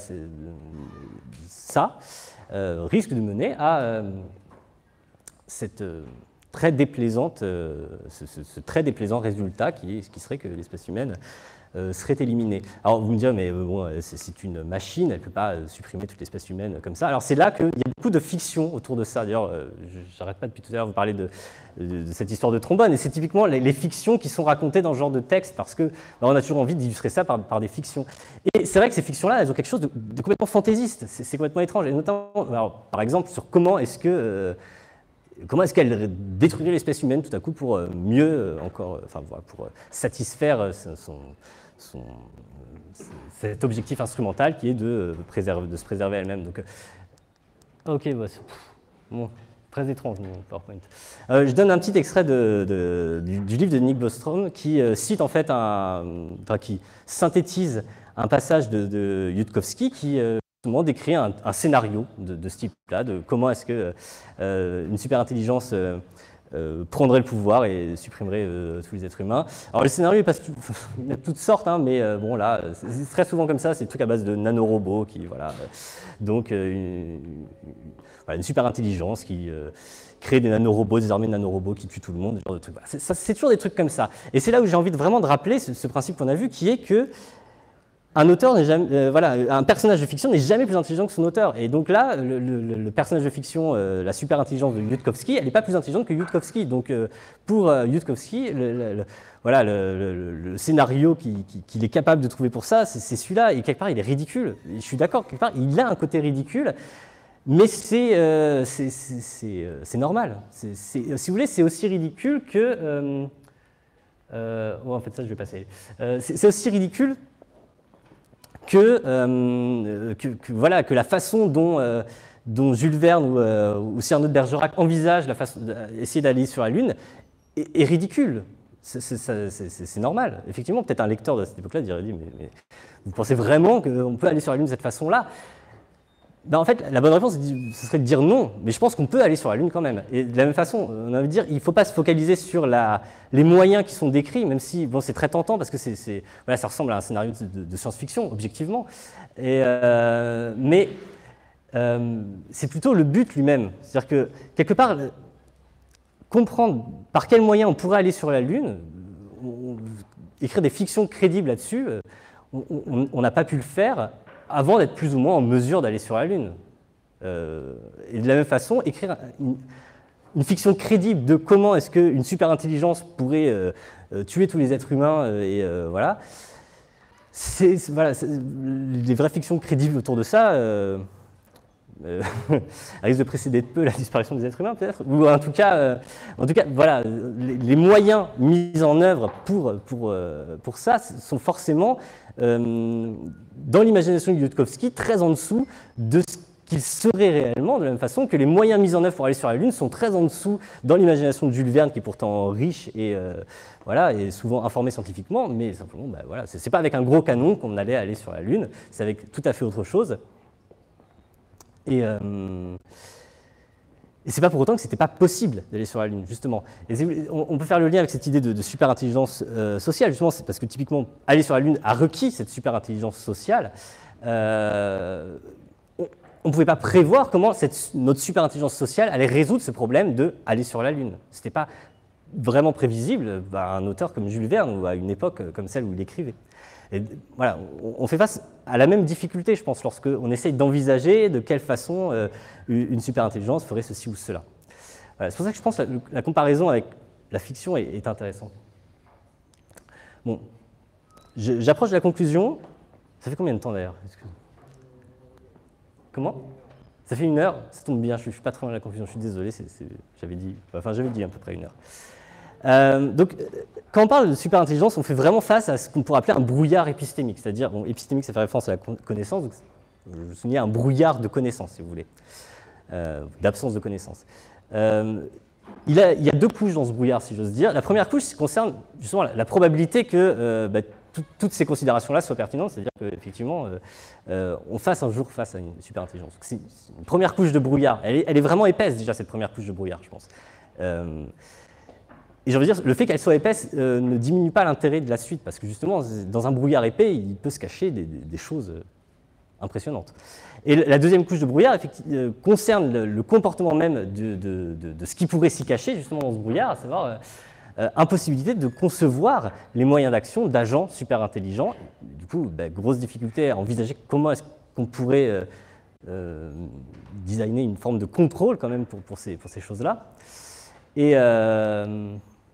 ça, euh, risque de mener à euh, cette... Euh, très déplaisante, euh, ce, ce, ce très déplaisant résultat qui, est, qui serait que l'espèce humaine euh, serait éliminée. Alors vous me direz, mais euh, bon, c'est une machine, elle ne peut pas euh, supprimer toute l'espèce humaine comme ça. Alors c'est là qu'il y a beaucoup de fiction autour de ça. D'ailleurs, euh, je n'arrête pas depuis tout à l'heure de vous parler de, de, de cette histoire de trombone, et c'est typiquement les, les fictions qui sont racontées dans ce genre de texte, parce qu'on bah, a toujours envie d'illustrer ça par, par des fictions. Et c'est vrai que ces fictions-là, elles ont quelque chose de, de complètement fantaisiste, c'est complètement étrange, et notamment, alors, par exemple, sur comment est-ce que... Euh, Comment est-ce qu'elle détruirait l'espèce humaine tout à coup pour mieux encore, enfin pour satisfaire son, son, cet objectif instrumental qui est de, préserver, de se préserver elle-même. Donc, ok, bah, bon, très étrange mon PowerPoint. Euh, je donne un petit extrait de, de, du, du livre de Nick Bostrom qui euh, cite en fait un, enfin qui synthétise un passage de, de Yudkowsky qui euh, décrit un, un scénario de, de ce type-là, de comment est-ce que euh, une superintelligence euh, euh, prendrait le pouvoir et supprimerait euh, tous les êtres humains. Alors le scénario, il, passe tout, il y a toutes sortes, hein, mais euh, bon là, c'est très souvent comme ça, c'est des trucs à base de nanorobots qui, voilà, euh, donc euh, une, une, voilà, une superintelligence qui euh, crée des nanorobots, des armées de nanorobots qui tuent tout le monde, ce genre de trucs. Voilà. C'est toujours des trucs comme ça. Et c'est là où j'ai envie de, vraiment de rappeler ce, ce principe qu'on a vu, qui est que Un auteur n'est jamais, euh, voilà, un personnage de fiction n'est jamais plus intelligent que son auteur. Et donc là, le, le, le personnage de fiction, euh, la super intelligence de Yudkowsky, elle n'est pas plus intelligente que Yudkowsky. Donc euh, pour euh, Yudkowsky, le, le, le, voilà, le, le, le scénario qu'il qui, qui est capable de trouver pour ça, c'est celui-là. Et quelque part, il est ridicule. Je suis d'accord, quelque part, il a un côté ridicule. mais c'est euh, euh, normal. C'est, c'est, si vous voulez, c'est aussi ridicule que... Euh, euh, oh, en fait, ça, je vais passer. Euh, c'est aussi ridicule que, euh, que, que, voilà, que la façon dont... Euh, dont Jules Verne ou, euh, ou Cyrano de Bergerac envisagent la façon d'essayer d'aller sur la Lune est, est ridicule. C'est normal. Effectivement, peut-être un lecteur de cette époque-là dirait mais, mais vous pensez vraiment qu'on peut aller sur la Lune de cette façon-là? Ben, en fait, la bonne réponse, ce serait de dire non, mais je pense qu'on peut aller sur la Lune quand même. Et de la même façon, on a envie de dire il ne faut pas se focaliser sur la, les moyens qui sont décrits, même si bon, c'est très tentant parce que c'est voilà, ça ressemble à un scénario de, de science-fiction, objectivement. Et, euh, mais Euh, c'est plutôt le but lui-même. C'est-à-dire que, quelque part, comprendre par quels moyens on pourrait aller sur la Lune, on, écrire des fictions crédibles là-dessus, on n'a pas pu le faire avant d'être plus ou moins en mesure d'aller sur la Lune. Euh, et de la même façon, écrire une, une fiction crédible de comment est-ce qu'une super-intelligence pourrait euh, euh, tuer tous les êtres humains, euh, et euh, voilà, c'est voilà, les vraies fictions crédibles autour de ça... Euh, Euh, risque de précéder de peu la disparition des êtres humains, peut-être, ou en tout cas, euh, en tout cas, voilà, les, les moyens mis en œuvre pour, pour, euh, pour ça sont forcément, euh, dans l'imagination de Yudkowsky, très en dessous de ce qu'il serait réellement, de la même façon que les moyens mis en œuvre pour aller sur la Lune sont très en dessous dans l'imagination de Jules Verne, qui est pourtant riche et, euh, voilà, et souvent informé scientifiquement, mais simplement, bah, voilà, c'est pas avec un gros canon qu'on allait aller sur la Lune, c'est avec tout à fait autre chose. Et, euh, et c'est pas pour autant que c'était pas possible d'aller sur la Lune, justement. Et on, on peut faire le lien avec cette idée de, de super-intelligence euh, sociale, justement, c'est parce que typiquement, aller sur la Lune a requis cette super-intelligence sociale. Euh, on ne pouvait pas prévoir comment cette, notre super-intelligence sociale allait résoudre ce problème d'aller sur la Lune. Ce n'était pas vraiment prévisible à un auteur comme Jules Verne ou à une époque comme celle où il écrivait. Et voilà, on fait face à la même difficulté, je pense, lorsqu'on essaye d'envisager de quelle façon euh, une super-intelligence ferait ceci ou cela. Voilà, c'est pour ça que je pense que la, la comparaison avec la fiction est, est intéressante. Bon, j'approche de la conclusion. Ça fait combien de temps d'ailleurs? Comment? Ça fait une heure? Ça tombe bien, je ne suis pas trop loin de la conclusion, je suis désolé, j'avais dit, enfin, j'avais dit à peu près une heure. Euh, donc, quand on parle de super-intelligence, on fait vraiment face à ce qu'on pourrait appeler un brouillard épistémique. C'est-à-dire, bon, épistémique, ça fait référence à la connaissance, donc je souligne un brouillard de connaissance, si vous voulez, euh, d'absence de connaissance. Euh, il, a, il y a deux couches dans ce brouillard, si j'ose dire. La première couche concerne justement la, la probabilité que euh, bah, tout, toutes ces considérations-là soient pertinentes, c'est-à-dire qu'effectivement, euh, euh, on fasse un jour face à une super-intelligence. C'est une première couche de brouillard. Elle est, elle est vraiment épaisse, déjà, cette première couche de brouillard, je pense. Euh, Et j'ai envie de dire, le fait qu'elle soit épaisse euh, ne diminue pas l'intérêt de la suite, parce que justement, dans un brouillard épais, il peut se cacher des, des, des choses impressionnantes. Et la deuxième couche de brouillard euh, concerne le, le comportement même de, de, de, de ce qui pourrait s'y cacher, justement, dans ce brouillard, à savoir euh, euh, impossibilité de concevoir les moyens d'action d'agents super intelligents. Du coup, bah, grosse difficulté à envisager comment est-ce qu'on pourrait euh, euh, designer une forme de contrôle, quand même, pour, pour ces, pour ces choses-là. Et... Euh,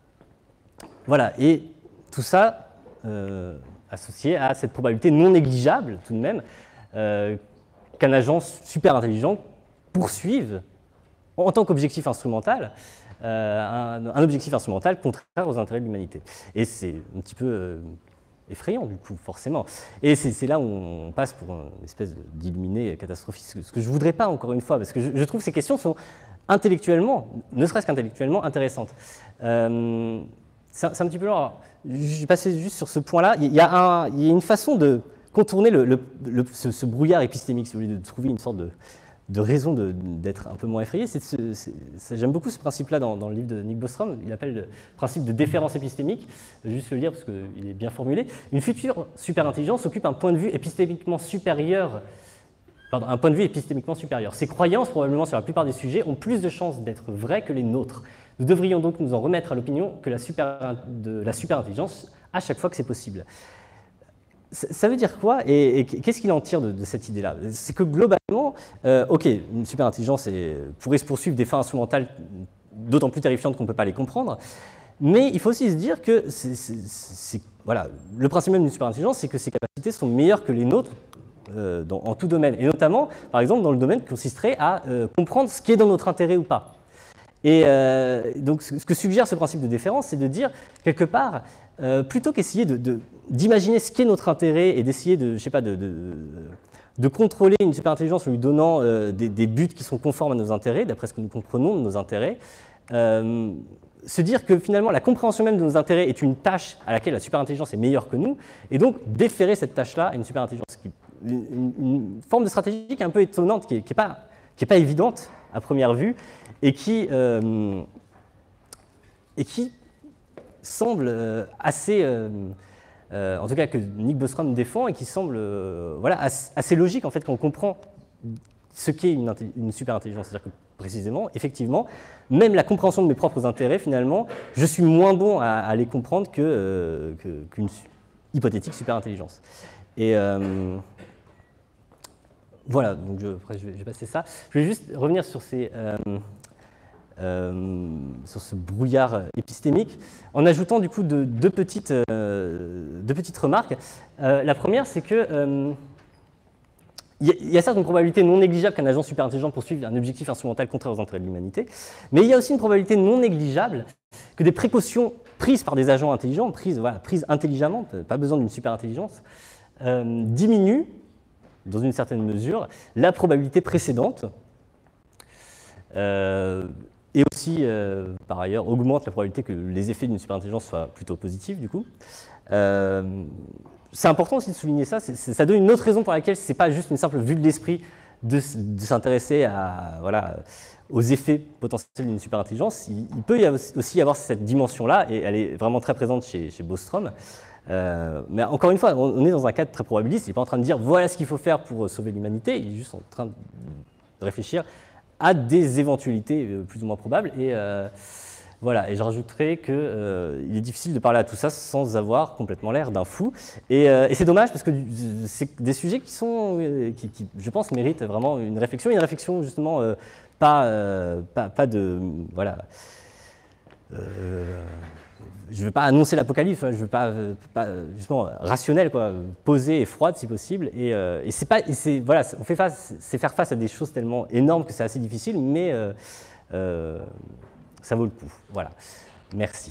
Voilà, et tout ça euh, associé à cette probabilité non négligeable, tout de même, euh, qu'un agent super intelligent poursuive, en tant qu'objectif instrumental, euh, un, un objectif instrumental contraire aux intérêts de l'humanité. Et c'est un petit peu euh, effrayant, du coup, forcément. Et c'est là où on passe pour une espèce d'illuminé catastrophiste, ce que je ne voudrais pas, encore une fois, parce que je, je trouve que ces questions sont intellectuellement, ne serait-ce qu'intellectuellement, intéressantes. Euh, C'est un, un petit peu long. Je vais passer juste sur ce point-là. Il, il y a une façon de contourner le, le, le, ce, ce brouillard épistémique, si vous voulez, de trouver une sorte de, de raison d'être un peu moins effrayé. J'aime beaucoup ce principe-là dans, dans le livre de Nick Bostrom. Il appelle le principe de déférence épistémique. Je vais juste le lire parce qu'il est bien formulé. Une future super-intelligence occupe un point de vue épistémiquement supérieur. Pardon, un point de vue épistémiquement supérieur. Ses croyances, probablement sur la plupart des sujets, ont plus de chances d'être vraies que les nôtres. Nous devrions donc nous en remettre à l'opinion que la super, de la super-intelligence à chaque fois que c'est possible. Ça veut dire quoi et, et qu'est-ce qu'il en tire de, de cette idée-là? C'est que globalement, euh, ok, une super-intelligence pourrait se poursuivre des fins instrumentales d'autant plus terrifiantes qu'on ne peut pas les comprendre, mais il faut aussi se dire que c'est, c'est, c'est, voilà, le principe même d'une super-intelligence, c'est que ses capacités sont meilleures que les nôtres euh, dans, en tout domaine, et notamment, par exemple, dans le domaine qui consisterait à euh, comprendre ce qui est dans notre intérêt ou pas. Et euh, donc, ce que suggère ce principe de déférence, c'est de dire, quelque part, euh, plutôt qu'essayer de, de, d'imaginer ce qui est notre intérêt et d'essayer de, je sais pas, de, de, de contrôler une superintelligence en lui donnant euh, des, des buts qui sont conformes à nos intérêts, d'après ce que nous comprenons de nos intérêts, euh, se dire que finalement la compréhension même de nos intérêts est une tâche à laquelle la superintelligence est meilleure que nous, et donc déférer cette tâche-là à une superintelligence. Qui, une, une forme de stratégie qui est un peu étonnante, qui n'est pas, qui est pas évidente à première vue, et qui, euh, et qui semble assez, euh, euh, en tout cas que Nick Bostrom défend, et qui semble euh, voilà, assez, assez logique en fait quand on comprend ce qu'est une, une superintelligence. C'est-à-dire que précisément, effectivement, même la compréhension de mes propres intérêts, finalement, je suis moins bon à, à les comprendre que, euh, que, qu'une hypothétique superintelligence. Et euh, voilà, donc je, après je vais, je vais passer ça. Je vais juste revenir sur ces... Euh, Euh, sur ce brouillard épistémique, en ajoutant du coup deux, deux, petites, euh, deux petites remarques. Euh, la première, c'est que euh, il y, y a certes une probabilité non négligeable qu'un agent superintelligent poursuive un objectif instrumental contraire aux intérêts de l'humanité, mais il y a aussi une probabilité non négligeable que des précautions prises par des agents intelligents, prises, voilà, prises intelligemment, pas besoin d'une superintelligence, euh, diminuent, dans une certaine mesure, la probabilité précédente. Euh, Et aussi, euh, par ailleurs, augmente la probabilité que les effets d'une superintelligence soient plutôt positifs, du coup. Euh, c'est important aussi de souligner ça. C'est, c'est, ça donne une autre raison pour laquelle ce n'est pas juste une simple vue de l'esprit de, de s'intéresser à, voilà, aux effets potentiels d'une superintelligence. Il, il peut y avoir aussi y avoir cette dimension-là, et elle est vraiment très présente chez, chez Bostrom. Euh, mais encore une fois, on, on est dans un cadre très probabiliste. Il n'est pas en train de dire voilà ce qu'il faut faire pour sauver l'humanité. Il est juste en train de réfléchir à des éventualités plus ou moins probables. Et, euh, voilà. Et je rajouterais qu'il euh, est difficile de parler à tout ça sans avoir complètement l'air d'un fou. Et, euh, et c'est dommage parce que c'est des sujets qui, sont, qui, qui, je pense, méritent vraiment une réflexion. Une réflexion, justement, euh, pas, euh, pas, pas de... Voilà. Euh, je ne veux pas annoncer l'apocalypse, je ne veux pas, pas justement rationnel, quoi, posée et froide si possible. Et, euh, et c'est pas, et c'est, voilà, on fait face, c'est faire face à des choses tellement énormes que c'est assez difficile, mais euh, euh, ça vaut le coup. Voilà. Merci.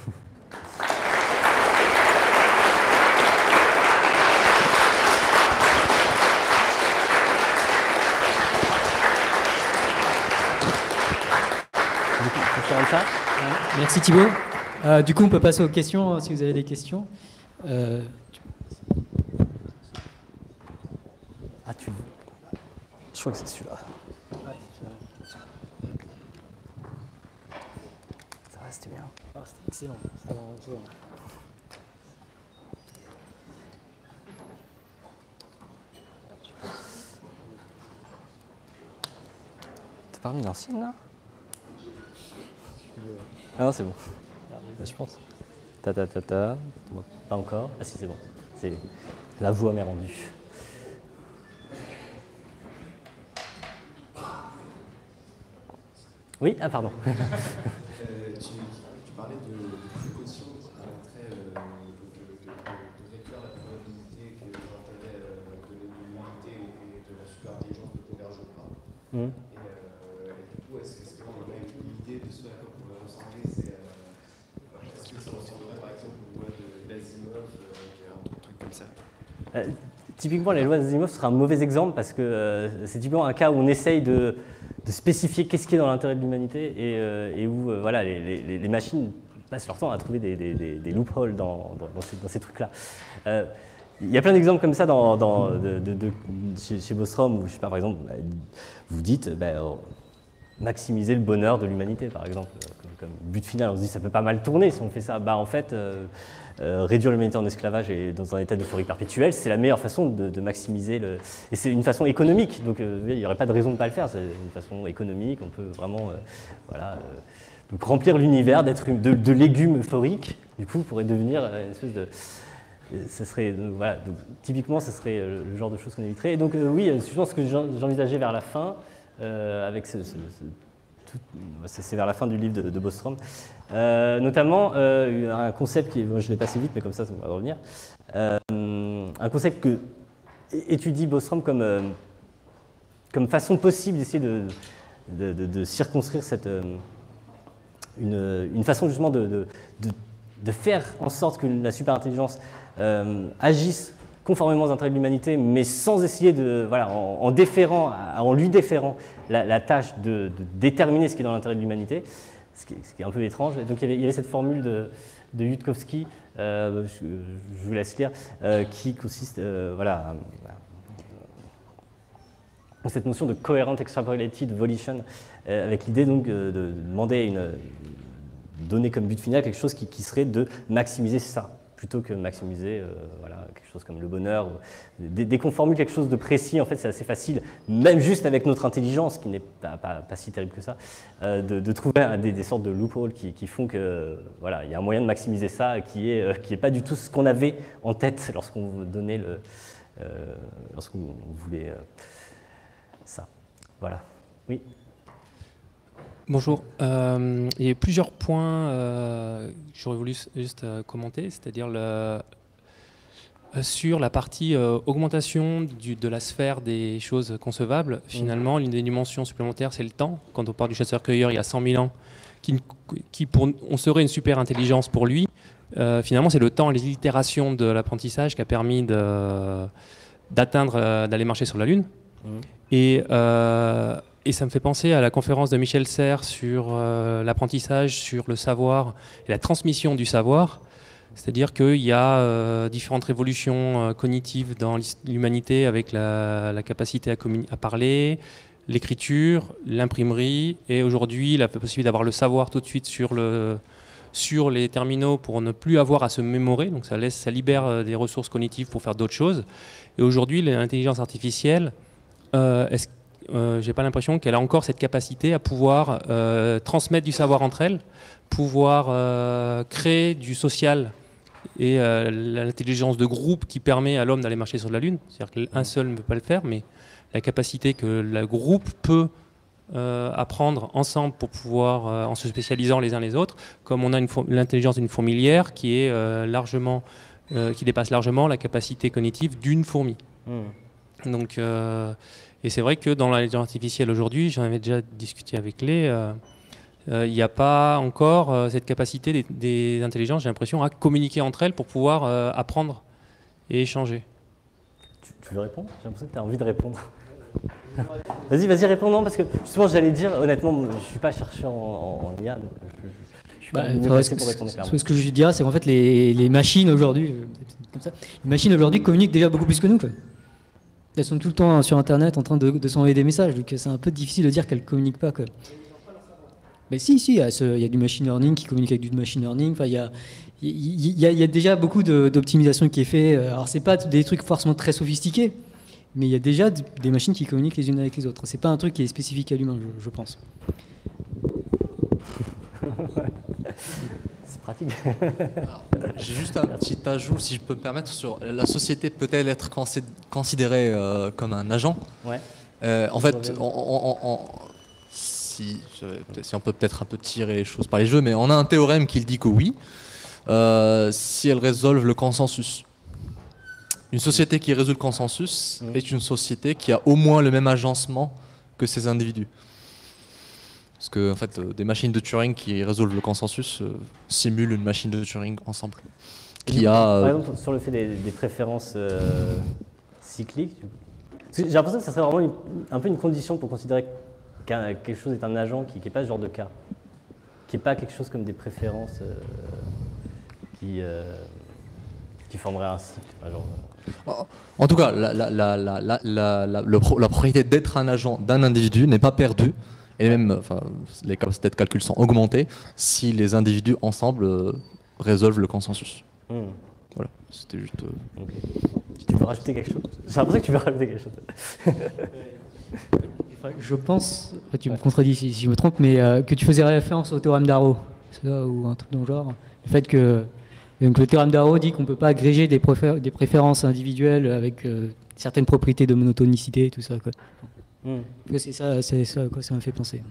Ça Merci Thibaut. Euh, du coup, on peut passer aux questions, si vous avez des questions. Euh... Ah, tu... Je crois que c'est celui-là. Ouais. Ça va, c'était bien. Ah, c'était excellent. Ça va, ça va. T'as pas remis l'ancienne, là? Ah non, c'est bon. Je pense. Ta ta ta ta. Bon, pas encore. Ah si, c'est bon. C'est la voix m'est rendue. Oui, ah pardon. euh, tu, tu parlais de, de précaution à l'entrée, euh, de, de, de, de réduire la probabilité que l'intérêt euh, de l'humanité et de la superintelligence ne convergent pas. Mmh. Et, euh, et du coup, est-ce, est-ce qu'on aurait une idée de ce à quoi pourrait ressembler c'est, euh, est-ce que ça ressemblerait par exemple aux lois de l'Asimov, euh, un truc comme ça? euh, Typiquement, les lois d'Asimov sera un mauvais exemple parce que euh, c'est typiquement un cas où on essaye de, de spécifier qu'est-ce qui est dans l'intérêt de l'humanité et, euh, et où euh, voilà, les, les, les machines passent leur temps à trouver des, des, des, des loopholes dans, dans, dans ces, dans ces trucs-là. Euh, il y a plein d'exemples comme ça dans, dans, de, de, de, chez, chez Bostrom où, je sais pas, par exemple, vous dites bah, oh, maximiser le bonheur de l'humanité, par exemple, comme, comme but final. On se dit ça peut pas mal tourner si on fait ça. Bah, en fait, euh, Euh, réduire l'humanité en esclavage et dans un état d'euphorie perpétuelle, c'est la meilleure façon de, de maximiser le... Et c'est une façon économique, donc euh, il n'y aurait pas de raison de ne pas le faire, c'est une façon économique, on peut vraiment euh, voilà, euh, donc remplir l'univers d'être de, de légumes euphoriques, du coup, pourrait devenir une espèce de... Ce serait, donc, voilà, donc, typiquement, ce serait le genre de choses qu'on éviterait. Et donc, euh, oui, je pense que j'envisageais vers la fin, euh, avec ce... ce, ce c'est vers la fin du livre de, de Bostrom, euh, notamment euh, un concept qui, bon, je l'ai passé vite, mais comme ça, ça va revenir, euh, un concept que étudie Bostrom comme, euh, comme façon possible d'essayer de, de, de, de circonscrire cette, euh, une, une façon justement de, de, de, de faire en sorte que la superintelligence euh, agisse conformément aux intérêts de l'humanité, mais sans essayer de, voilà, en, en déférant, en lui déférant la, la tâche de, de déterminer ce qui est dans l'intérêt de l'humanité, ce, ce qui est un peu étrange. Donc il y avait, il y avait cette formule de, de Yudkowsky, euh, je, je vous laisse lire, euh, qui consiste, euh, voilà, à, cette notion de coherent extrapolated volition, euh, avec l'idée donc de, de demander à une, donner comme but final quelque chose qui, qui serait de maximiser ça, plutôt que maximiser euh, voilà, quelque chose comme le bonheur. Dès, dès qu'on formule quelque chose de précis, en fait, c'est assez facile, même juste avec notre intelligence, qui n'est pas, pas, pas si terrible que ça, euh, de, de trouver un, des, des sortes de loopholes qui, qui font que voilà, il y a un moyen de maximiser ça qui est, euh, qui est pas du tout ce qu'on avait en tête lorsqu'on donnait le, euh, lorsqu'on voulait euh, ça. Voilà. Oui. Bonjour. Euh, il y a plusieurs points euh, que j'aurais voulu juste euh, commenter, c'est-à-dire le, euh, sur la partie euh, augmentation du, de la sphère des choses concevables. Finalement, l'une des dimensions supplémentaires, c'est le temps. Quand on parle du chasseur-cueilleur il y a cent mille ans, qui, qui pour, on serait une super intelligence pour lui, euh, finalement, c'est le temps et les itérations de l'apprentissage qui a permis de, d'atteindre, euh, d'aller marcher sur la Lune. Mmh. Et euh, Et ça me fait penser à la conférence de Michel Serres sur euh, l'apprentissage, sur le savoir et la transmission du savoir. C'est-à-dire qu'il y a euh, différentes révolutions euh, cognitives dans l'humanité avec la, la capacité à, à parler, l'écriture, l'imprimerie, et aujourd'hui la possibilité d'avoir le savoir tout de suite sur, le, sur les terminaux pour ne plus avoir à se mémorer. Donc ça, laisse, ça libère euh, des ressources cognitives pour faire d'autres choses. Et aujourd'hui, l'intelligence artificielle, euh, est-ce Euh, j'ai pas l'impression qu'elle a encore cette capacité à pouvoir euh, transmettre du savoir entre elles, pouvoir euh, créer du social et euh, l'intelligence de groupe qui permet à l'homme d'aller marcher sur la Lune. C'est-à-dire qu'un seul ne peut pas le faire, mais la capacité que le groupe peut euh, apprendre ensemble pour pouvoir, euh, en se spécialisant les uns les autres, comme on a l'intelligence d'une fourmilière qui est euh, largement, euh, qui dépasse largement la capacité cognitive d'une fourmi. Mmh. Donc euh, Et c'est vrai que dans l'intelligence artificielle aujourd'hui, j'en avais déjà discuté avec Lé, il euh, n'y euh, a pas encore euh, cette capacité des, des intelligences, j'ai l'impression, à communiquer entre elles pour pouvoir euh, apprendre et échanger. Tu, tu veux répondre? J'ai l'impression que tu as envie de répondre. Vas-y, vas-y, réponds, non, parce que justement, j'allais dire, honnêtement, je ne suis pas chercheur en, en I A, donc je, je, je suis pas bah, ce, pour répondre clairement. Ce que je dirais, c'est qu'en fait, les, les machines aujourd'hui, comme ça, les machines aujourd'hui communiquent déjà beaucoup plus que nous, quoi. Elles sont tout le temps sur Internet en train de, de s'envoyer des messages, donc c'est un peu difficile de dire qu'elles ne communiquent pas, quoi. Mais si, si, il y, a ce, il y a du machine learning qui communique avec du machine learning. Enfin, il y a, il y a, il y a déjà beaucoup d'optimisation qui est fait. Alors, c'est pas des trucs forcément très sophistiqués, mais il y a déjà des machines qui communiquent les unes avec les autres. C'est pas un truc qui est spécifique à l'humain, je, je pense. Pratique. J'ai juste un petit ajout, si je peux me permettre, sur la société peut-elle être considérée euh, comme un agent. Ouais. Euh, en fait, on, on, on, si, si on peut peut-être un peu tirer les choses par les jeux, mais on a un théorème qui dit que oui, euh, si elle résolve le consensus. Une société qui résout le consensus mmh. est une société qui a au moins le même agencement que ses individus. Parce que en fait, euh, des machines de Turing qui résolvent le consensus euh, simulent une machine de Turing ensemble. Qui a, euh... Par exemple, sur le fait des, des préférences euh, cycliques, j'ai l'impression que ça serait vraiment une, un peu une condition pour considérer qu'un quelque chose est un agent qui n'est pas ce genre de cas, qui n'est pas quelque chose comme des préférences euh, qui, euh, qui formeraient un cycle. Genre, en tout cas, la, la, la, la, la, la, la, le pro, la probabilité d'être un agent d'un individu n'est pas perdue. Et même, enfin, les capacités de calcul sont augmentées si les individus ensemble euh, résolvent le consensus. Mmh. Voilà, c'était juste. Euh... Okay. Tu veux rajouter quelque chose? J'ai l'impression que tu veux rajouter quelque chose. Je pense, tu me contredis si, si je me trompe, mais euh, que tu faisais référence au théorème d'Arrow, ou un truc dans le genre. Le fait que donc, le théorème d'Arrow dit qu'on ne peut pas agréger des, préfé des préférences individuelles avec euh, certaines propriétés de monotonicité et tout ça, quoi. Mmh. C'est ça, c'est ça à quoi ça m'a fait penser.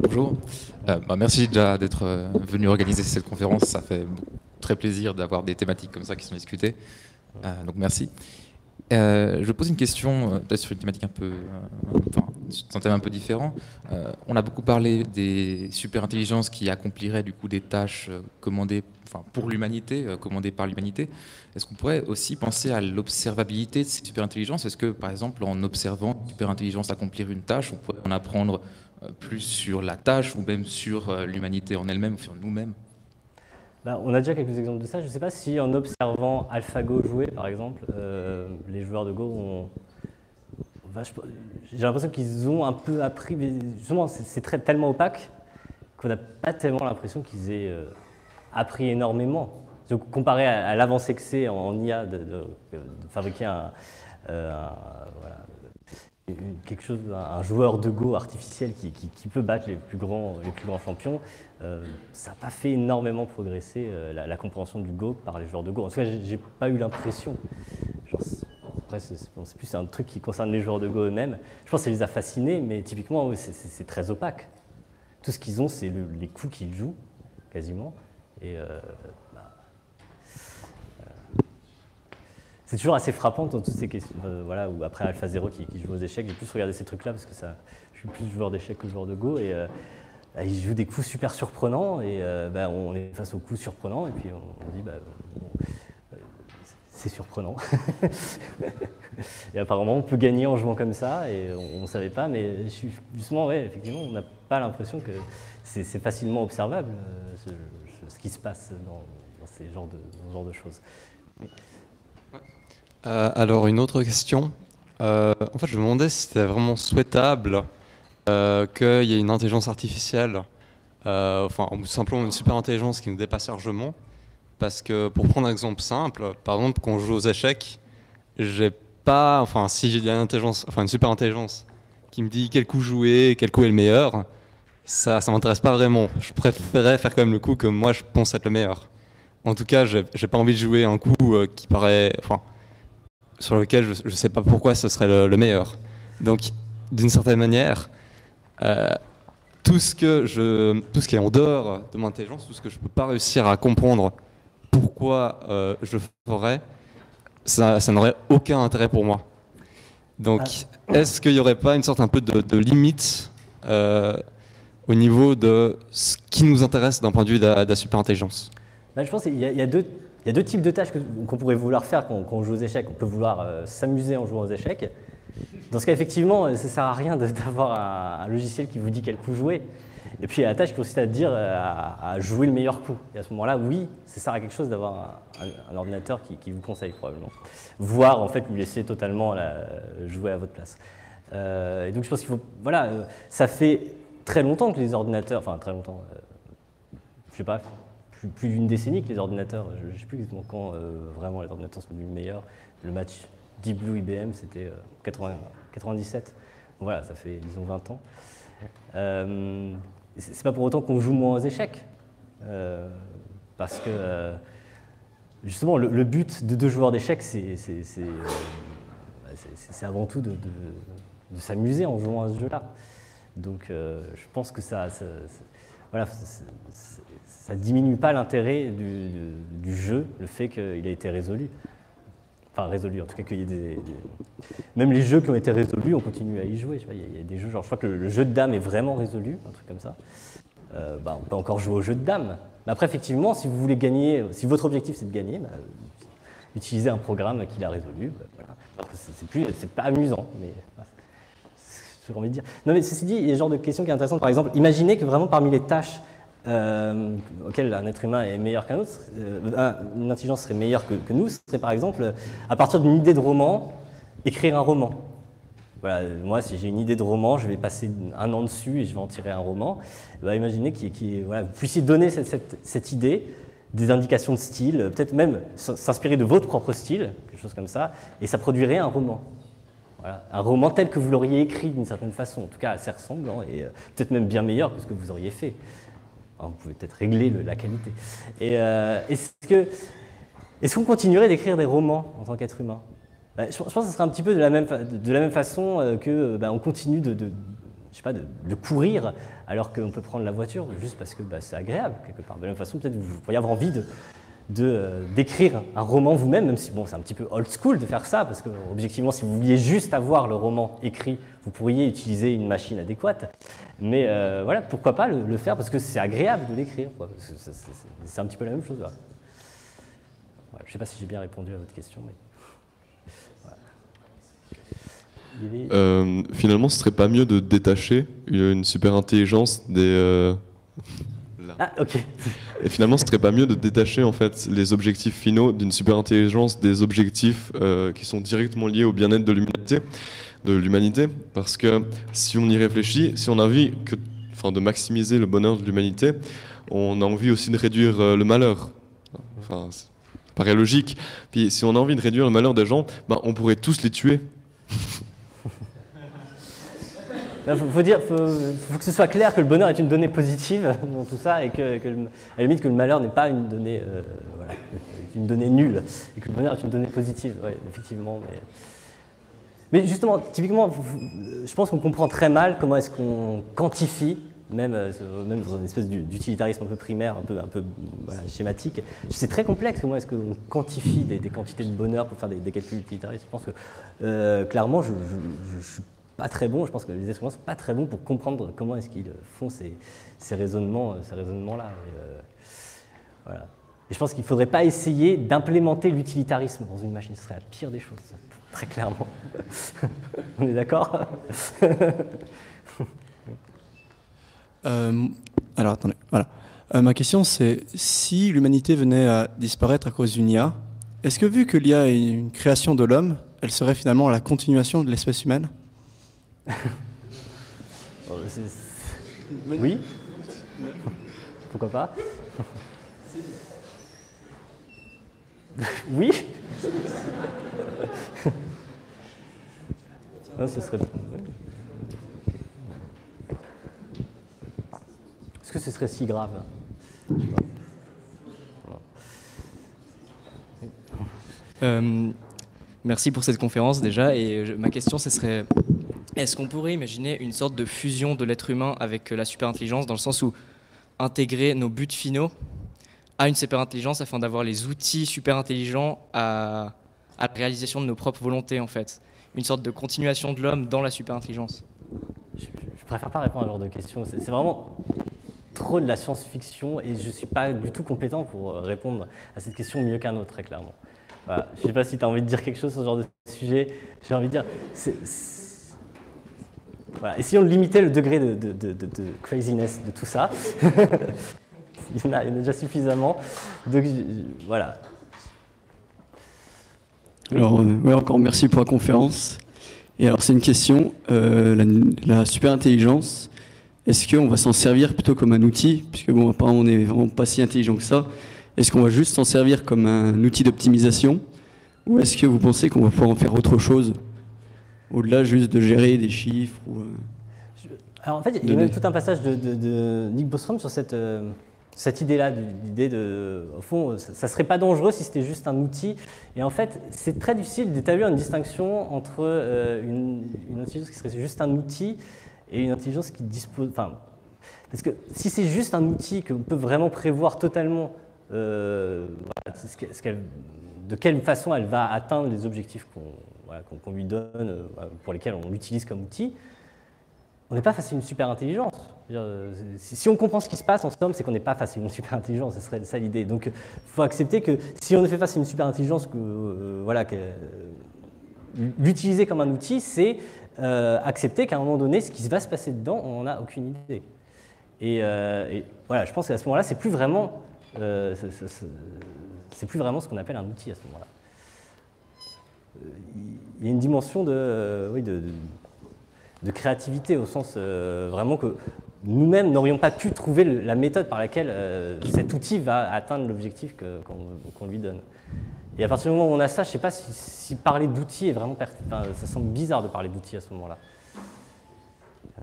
bonjour. Euh, bah, merci déjà d'être euh, venu organiser cette conférence. Ça fait très plaisir d'avoir des thématiques comme ça qui sont discutées. Euh, donc merci. Euh, je pose une question euh, peut-être sur une thématique un peu, euh, enfin, sur un thème un peu différent. Euh, on a beaucoup parlé des super-intelligences qui accompliraient du coup des tâches euh, commandées, enfin, pour l'humanité, euh, commandées par l'humanité. Est-ce qu'on pourrait aussi penser à l'observabilité de ces super-intelligences? Est-ce que, par exemple, en observant une super-intelligence accomplir une tâche, on pourrait en apprendre euh, plus sur la tâche ou même sur euh, l'humanité en elle-même, ou sur nous-mêmes? Bah, on a déjà quelques exemples de ça. Je ne sais pas si en observant AlphaGo jouer, par exemple, euh, les joueurs de Go ont... J'ai l'impression qu'ils ont un peu appris, mais justement, c'est très, tellement opaque qu'on n'a pas tellement l'impression qu'ils aient euh, appris énormément. Donc, comparé à, à l'avancée que c'est en, en I A de, de, de fabriquer un, euh, un, voilà, une, quelque chose, un, un joueur de Go artificiel qui, qui, qui peut battre les plus grands, les plus grands champions, euh, ça n'a pas fait énormément progresser euh, la, la compréhension du Go par les joueurs de Go. En tout cas, j'ai pas eu l'impression. Après, c'est plus un truc qui concerne les joueurs de Go eux-mêmes. Je pense que ça les a fascinés, mais typiquement, oui, c'est très opaque. Tout ce qu'ils ont, c'est le, les coups qu'ils jouent, quasiment. Et euh, bah, euh, c'est toujours assez frappant dans toutes ces questions. Euh, voilà, ou après AlphaZero qui, qui joue aux échecs, j'ai plus regardé ces trucs-là parce que ça, je suis plus joueur d'échecs que joueur de Go. Et euh, bah, ils jouent des coups super surprenants, et euh, bah, on est face aux coups surprenants, et puis on, on dit. Bah, bon, c'est surprenant. Et apparemment, on peut gagner en jouant comme ça, et on ne savait pas, mais justement, ouais, effectivement, on n'a pas l'impression que c'est facilement observable, euh, ce, ce qui se passe dans, dans ces genres de, dans ce genre de choses. Oui. Euh, alors, une autre question. Euh, en fait, je me demandais si c'était vraiment souhaitable euh, qu'il y ait une intelligence artificielle, euh, enfin, ou simplement une super intelligence qui nous dépasse largement. Parce que, pour prendre un exemple simple, par exemple, quand je joue aux échecs, j'ai pas, enfin, si j'ai une intelligence, enfin, une super intelligence qui me dit quel coup jouer, quel coup est le meilleur, ça, ça m'intéresse pas vraiment. Je préférerais faire quand même le coup que moi je pense être le meilleur. En tout cas, j'ai pas envie de jouer un coup euh, qui paraît, enfin, sur lequel je, je sais pas pourquoi ce serait le, le meilleur. Donc, d'une certaine manière, euh, tout ce que je, tout ce qui est en dehors de mon intelligence, tout ce que je peux pas réussir à comprendre pourquoi euh, je ferais, ça, ça n'aurait aucun intérêt pour moi. Donc, est-ce qu'il n'y aurait pas une sorte un peu de, de limite euh, au niveau de ce qui nous intéresse d'un point de vue de la, de la super-intelligence? Bah, je pense qu'il y, y, y a deux types de tâches qu'on pourrait vouloir faire quand, quand on joue aux échecs. On peut vouloir euh, s'amuser en jouant aux échecs. Dans ce cas, effectivement, ça ne sert à rien d'avoir un, un logiciel qui vous dit quel coup jouer. Et puis, il y a la tâche qui consiste à dire à, à jouer le meilleur coup. Et à ce moment-là, oui, ça sert à quelque chose d'avoir un, un, un ordinateur qui, qui vous conseille probablement. Voire, en fait, lui laisser totalement la, jouer à votre place. Euh, et donc, je pense qu'il faut... Voilà, euh, ça fait très longtemps que les ordinateurs... Enfin, très longtemps... Euh, je sais pas, plus, plus d'une décennie que les ordinateurs... Je ne sais plus exactement quand euh, vraiment les ordinateurs sont devenus meilleurs. Le match Deep Blue I B M, c'était euh, quatre-vingt-dix-sept. Donc, voilà, ça fait, disons, vingt ans. Euh, c'est pas pour autant qu'on joue moins aux échecs, euh, parce que euh, justement le, le but de deux joueurs d'échecs, c'est euh, avant tout de, de, de s'amuser en jouant à ce jeu-là. Donc euh, je pense que ça, ça, ça, voilà, ça, ça diminue pas l'intérêt du, du jeu, le fait qu'il ait été résolu. Enfin, résolu, en tout cas qu'il y ait des, des... Même les jeux qui ont été résolus, on continue à y jouer. Il y, y a des jeux, genre, je crois que le, le jeu de dames est vraiment résolu, un truc comme ça. Euh, bah, on peut encore jouer au jeu de dames. Mais après, effectivement, si vous voulez gagner, si votre objectif c'est de gagner, bah, utilisez un programme qui l'a résolu. Bah, voilà. C'est plus, c'est pas amusant, mais c'est ce que j'ai envie de dire. Non, mais ceci dit, il y a ce genre de questions qui est intéressante. Par exemple, imaginez que vraiment parmi les tâches Euh, auquel un être humain est meilleur qu'un autre, euh, une intelligence serait meilleure que, que nous, ce serait par exemple, à partir d'une idée de roman, écrire un roman. Voilà, moi, si j'ai une idée de roman, je vais passer un an dessus et je vais en tirer un roman. Bah, imaginez que voilà, vous puissiez donner cette, cette, cette idée, des indications de style, peut-être même s'inspirer de votre propre style, quelque chose comme ça, et ça produirait un roman. Voilà, un roman tel que vous l'auriez écrit d'une certaine façon, en tout cas assez ressemblant, et euh, peut-être même bien meilleur que ce que vous auriez fait. Vous pouvez peut-être régler le, la qualité. Et euh, est-ce que, est-ce qu'on continuerait d'écrire des romans en tant qu'être humain? Ben, je, je pense que ce serait un petit peu de la même, de la même façon que ben, on continue de, de, je sais pas, de, de courir alors qu'on peut prendre la voiture juste parce que bah, c'est agréable quelque part. De la même façon, peut-être vous pourriez avoir envie de, de, euh, d'écrire un roman vous-même, même si bon, c'est un petit peu old school de faire ça, parce que objectivement, si vous vouliez juste avoir le roman écrit, vous pourriez utiliser une machine adéquate. Mais euh, voilà, pourquoi pas le, le faire, parce que c'est agréable de l'écrire. Quoi. C'est, c'est, c'est, c'est un petit peu la même chose. Voilà. Voilà, je ne sais pas si j'ai bien répondu à votre question. Mais... Euh, finalement, ce serait pas mieux de détacher une, une super intelligence des. Euh... Ah, ok. Et finalement, ce serait pas mieux de détacher en fait les objectifs finaux d'une super intelligence des objectifs euh, qui sont directement liés au bien-être de l'humanité, de l'humanité, parce que si on y réfléchit, si on a envie que, enfin, de maximiser le bonheur de l'humanité, on a envie aussi de réduire euh, le malheur. Enfin, ça paraît logique. Puis, si on a envie de réduire le malheur des gens, ben, on pourrait tous les tuer. Il faut, faut dire, faut, faut que ce soit clair que le bonheur est une donnée positive dans tout ça et que, que le, à la limite que le malheur n'est pas une donnée, euh, voilà, une donnée nulle et que le bonheur est une donnée positive, ouais, effectivement. Mais, mais justement, typiquement, je pense qu'on comprend très mal comment est-ce qu'on quantifie, même, même dans une espèce d'utilitarisme un peu primaire, un peu, un peu voilà, schématique. C'est très complexe comment est-ce qu'on quantifie des, des quantités de bonheur pour faire des, des calculs utilitaristes. Je pense que euh, clairement, je, je, je suis pas très bon, je pense que les êtres humains ne sont pas très bons pour comprendre comment est-ce qu'ils font ces, ces raisonnements, ces raisonnements-là. Et, euh, voilà. Et je pense qu'il ne faudrait pas essayer d'implémenter l'utilitarisme dans une machine, ce serait la pire des choses, très clairement. On est d'accord? euh, Alors attendez, voilà. Euh, ma question c'est, si l'humanité venait à disparaître à cause d'une I A, est-ce que vu que l'I A est une création de l'homme, elle serait finalement la continuation de l'espèce humaine? Oui. Pourquoi pas? Oui. Non, ce serait... Est-ce que ce serait si grave? euh, Merci pour cette conférence déjà. Et je, ma question, ce serait... Est-ce qu'on pourrait imaginer une sorte de fusion de l'être humain avec la superintelligence, dans le sens où intégrer nos buts finaux à une superintelligence afin d'avoir les outils super intelligents à, à la réalisation de nos propres volontés, en fait? Une sorte de continuation de l'homme dans la superintelligence. Je, je préfère pas répondre à ce genre de questions. C'est, c'est vraiment trop de la science-fiction et je ne suis pas du tout compétent pour répondre à cette question mieux qu'un autre, très clairement. Voilà. Je ne sais pas si tu as envie de dire quelque chose sur ce genre de sujet. J'ai envie de dire... C'est, c'est... Voilà. Essayons de limiter le degré de, de, de, de craziness de tout ça. il, y en a, il y en a déjà suffisamment. Donc, voilà. Alors, euh, ouais, encore merci pour la conférence. Et alors, c'est une question. Euh, la, la super-intelligence, est-ce qu'on va s'en servir plutôt comme un outil? Puisque, bon, apparemment, on n'est vraiment pas si intelligent que ça. Est-ce qu'on va juste s'en servir comme un outil d'optimisation? Ou est-ce que vous pensez qu'on va pouvoir en faire autre chose? Au-delà juste de gérer des chiffres ou, euh, Alors en fait, il y a même tout un passage de, de, de Nick Bostrom sur cette, euh, cette idée-là, l'idée de, au fond, ça ne serait pas dangereux si c'était juste un outil. Et en fait, c'est très difficile d'établir une distinction entre euh, une, une intelligence qui serait juste un outil et une intelligence qui dispose... Enfin, parce que si c'est juste un outil qu'on peut vraiment prévoir totalement euh, voilà, ce qu'elle, de quelle façon elle va atteindre les objectifs qu'on... Voilà, qu'on, qu'on lui donne, euh, pour lesquels on l'utilise comme outil, on n'est pas face à une super intelligence. Dire, si, si on comprend ce qui se passe, en somme, c'est qu'on n'est pas face à une super intelligence, ce serait ça l'idée. Donc il faut accepter que si on est fait face à une super intelligence, que, euh, voilà, que, euh, l'utiliser comme un outil, c'est euh, accepter qu'à un moment donné, ce qui va se passer dedans, on n'en a aucune idée. Et, euh, et voilà, je pense qu'à ce moment-là, c'est plus vraiment, euh, c'est, c'est, c'est plus vraiment ce qu'on appelle un outil à ce moment-là. Il y a une dimension de, euh, oui, de, de, de créativité au sens euh, vraiment que nous-mêmes n'aurions pas pu trouver le, la méthode par laquelle euh, cet outil va atteindre l'objectif que, qu'on, qu'on lui donne. Et à partir du moment où on a ça, je ne sais pas si, si parler d'outils est vraiment pertinent. Enfin, ça semble bizarre de parler d'outils à ce moment-là. Euh...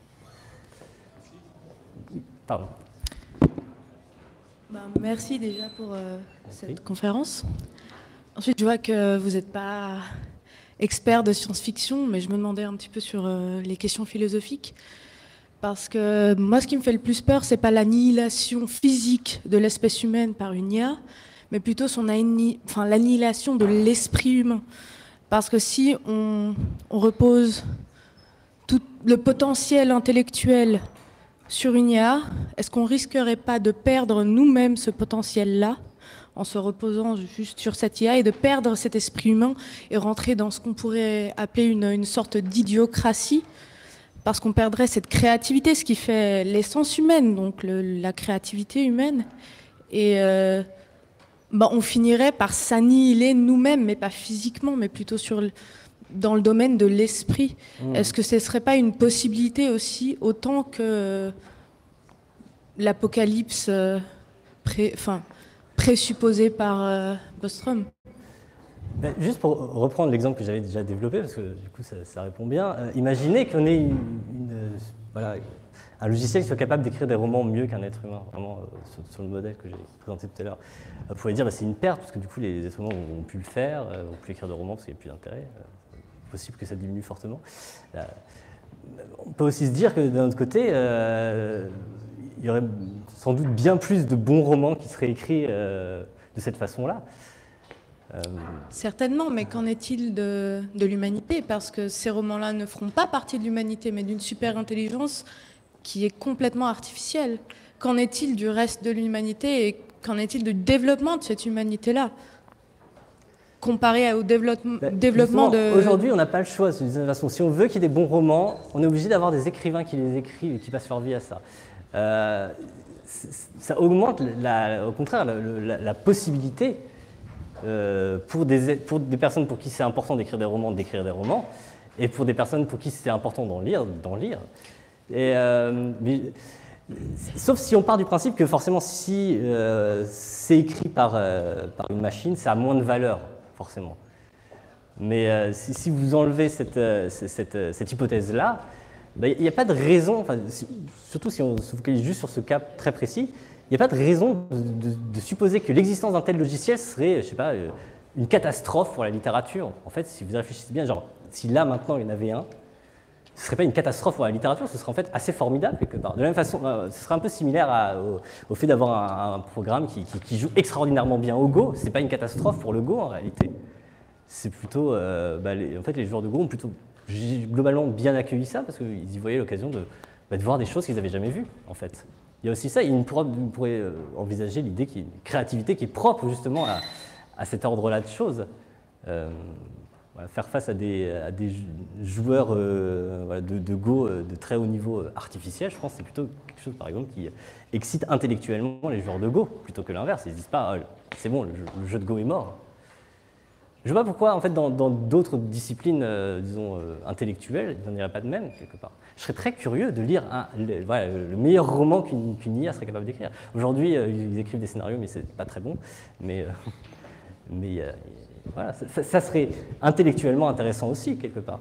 Pardon. Ben, merci déjà pour euh, cette oui. conférence. Ensuite, je vois que vous n'êtes pas expert de science-fiction, mais je me demandais un petit peu sur euh, les questions philosophiques. Parce que moi, ce qui me fait le plus peur, c'est pas l'annihilation physique de l'espèce humaine par une I A, mais plutôt son anni- enfin, l'annihilation de l'esprit humain. Parce que si on, on repose tout le potentiel intellectuel sur une I A, est-ce qu'on risquerait pas de perdre nous-mêmes ce potentiel-là en se reposant juste sur cette I A et de perdre cet esprit humain et rentrer dans ce qu'on pourrait appeler une, une sorte d'idiocratie, parce qu'on perdrait cette créativité, ce qui fait l'essence humaine, donc le, la créativité humaine. Et euh, bah, on finirait par s'annihiler nous-mêmes, mais pas physiquement, mais plutôt sur le, dans le domaine de l'esprit. Mmh. Est-ce que ce ne serait pas une possibilité aussi, autant que l'apocalypse euh, pré, enfin, présupposé par euh, Bostrom? Ben, juste pour reprendre l'exemple que j'avais déjà développé, parce que du coup ça, ça répond bien, euh, imaginez qu'on ait une, une, euh, voilà, un logiciel qui soit capable d'écrire des romans mieux qu'un être humain, vraiment euh, sur, sur le modèle que j'ai présenté tout à l'heure. Vous pouvez dire que bah, c'est une perte, parce que du coup les êtres humains ont, ont pu le faire, euh, ont pu écrire de romans parce qu'il n'y a plus d'intérêt. Euh, c'est possible que ça diminue fortement. Là, on peut aussi se dire que d'un autre côté, euh, il y aurait sans doute bien plus de bons romans qui seraient écrits euh, de cette façon-là. Euh... Certainement, mais qu'en est-il de, de l'humanité? Parce que ces romans-là ne feront pas partie de l'humanité, mais d'une super-intelligence qui est complètement artificielle. Qu'en est-il du reste de l'humanité et qu'en est-il du développement de cette humanité-là, comparé au développement, ben, développement de... Aujourd'hui, on n'a pas le choix. De toute façon, si on veut qu'il y ait des bons romans, on est obligé d'avoir des écrivains qui les écrivent et qui passent leur vie à ça. Euh, ça augmente, la, au contraire, la, la, la possibilité euh, pour, des, pour des personnes pour qui c'est important d'écrire des romans, d'écrire des romans, et pour des personnes pour qui c'est important d'en lire, d'en lire. Et, euh, mais, sauf si on part du principe que forcément, si euh, c'est écrit par, euh, par une machine, ça a moins de valeur, forcément. Mais euh, si, si vous enlevez cette, euh, cette, euh, cette hypothèse-là, il n'y a pas de raison, enfin, surtout si on se focalise juste sur ce cas très précis, il n'y a pas de raison de, de, de supposer que l'existence d'un tel logiciel serait, je sais pas, une catastrophe pour la littérature. En fait, si vous réfléchissez bien, genre, si là, maintenant, il y en avait un, ce ne serait pas une catastrophe pour la littérature, ce serait en fait assez formidable quelque part. De la même façon, euh, ce serait un peu similaire à, au, au fait d'avoir un, un programme qui, qui, qui joue extraordinairement bien au Go. Ce n'est pas une catastrophe pour le Go, en réalité. C'est plutôt, euh, bah, les, en fait, les joueurs de Go ont plutôt globalement bien accueilli ça, parce qu'ils y voyaient l'occasion de, bah, de voir des choses qu'ils n'avaient jamais vues, en fait. Il y a aussi ça, il pourrait, il pourrait envisager l'idée qu'il y ait une créativité qui est propre justement à, à cet ordre-là de choses. Euh, voilà, faire face à des, à des joueurs euh, voilà, de, de Go de très haut niveau artificiel, je pense que c'est plutôt quelque chose, par exemple, qui excite intellectuellement les joueurs de Go, plutôt que l'inverse. Ils ne se disent pas, oh, c'est bon, le jeu, le jeu de Go est mort. Je ne vois pas pourquoi, en fait, dans d'autres disciplines, euh, disons, euh, intellectuelles, il n'y en aurait pas de même, quelque part. Je serais très curieux de lire un, le, voilà, le meilleur roman qu'une qu'une I A serait capable d'écrire. Aujourd'hui, euh, ils écrivent des scénarios, mais c'est pas très bon. Mais, euh, mais euh, voilà, ça, ça serait intellectuellement intéressant aussi, quelque part.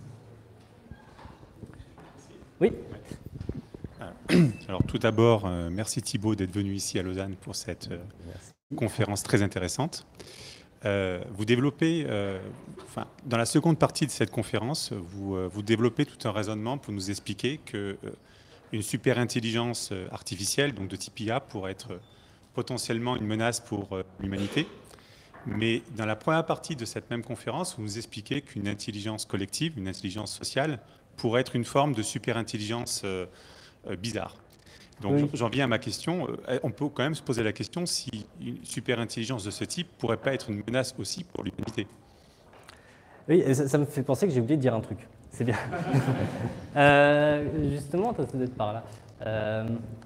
Oui. Alors, tout d'abord, euh, merci Thibaut d'être venu ici à Lausanne pour cette euh, conférence très intéressante. Euh, vous développez, euh, enfin, dans la seconde partie de cette conférence, vous, euh, vous développez tout un raisonnement pour nous expliquer que euh, une super intelligence artificielle, donc de type I A, pourrait être potentiellement une menace pour euh, l'humanité. Mais dans la première partie de cette même conférence, vous nous expliquez qu'une intelligence collective, une intelligence sociale, pourrait être une forme de super intelligence euh, euh, bizarre. Donc oui. J'en viens à ma question. On peut quand même se poser la question si une super intelligence de ce type ne pourrait pas être une menace aussi pour l'humanité. Oui, ça, ça me fait penser que j'ai oublié de dire un truc. C'est bien. euh, justement, ça doit être par là. Euh,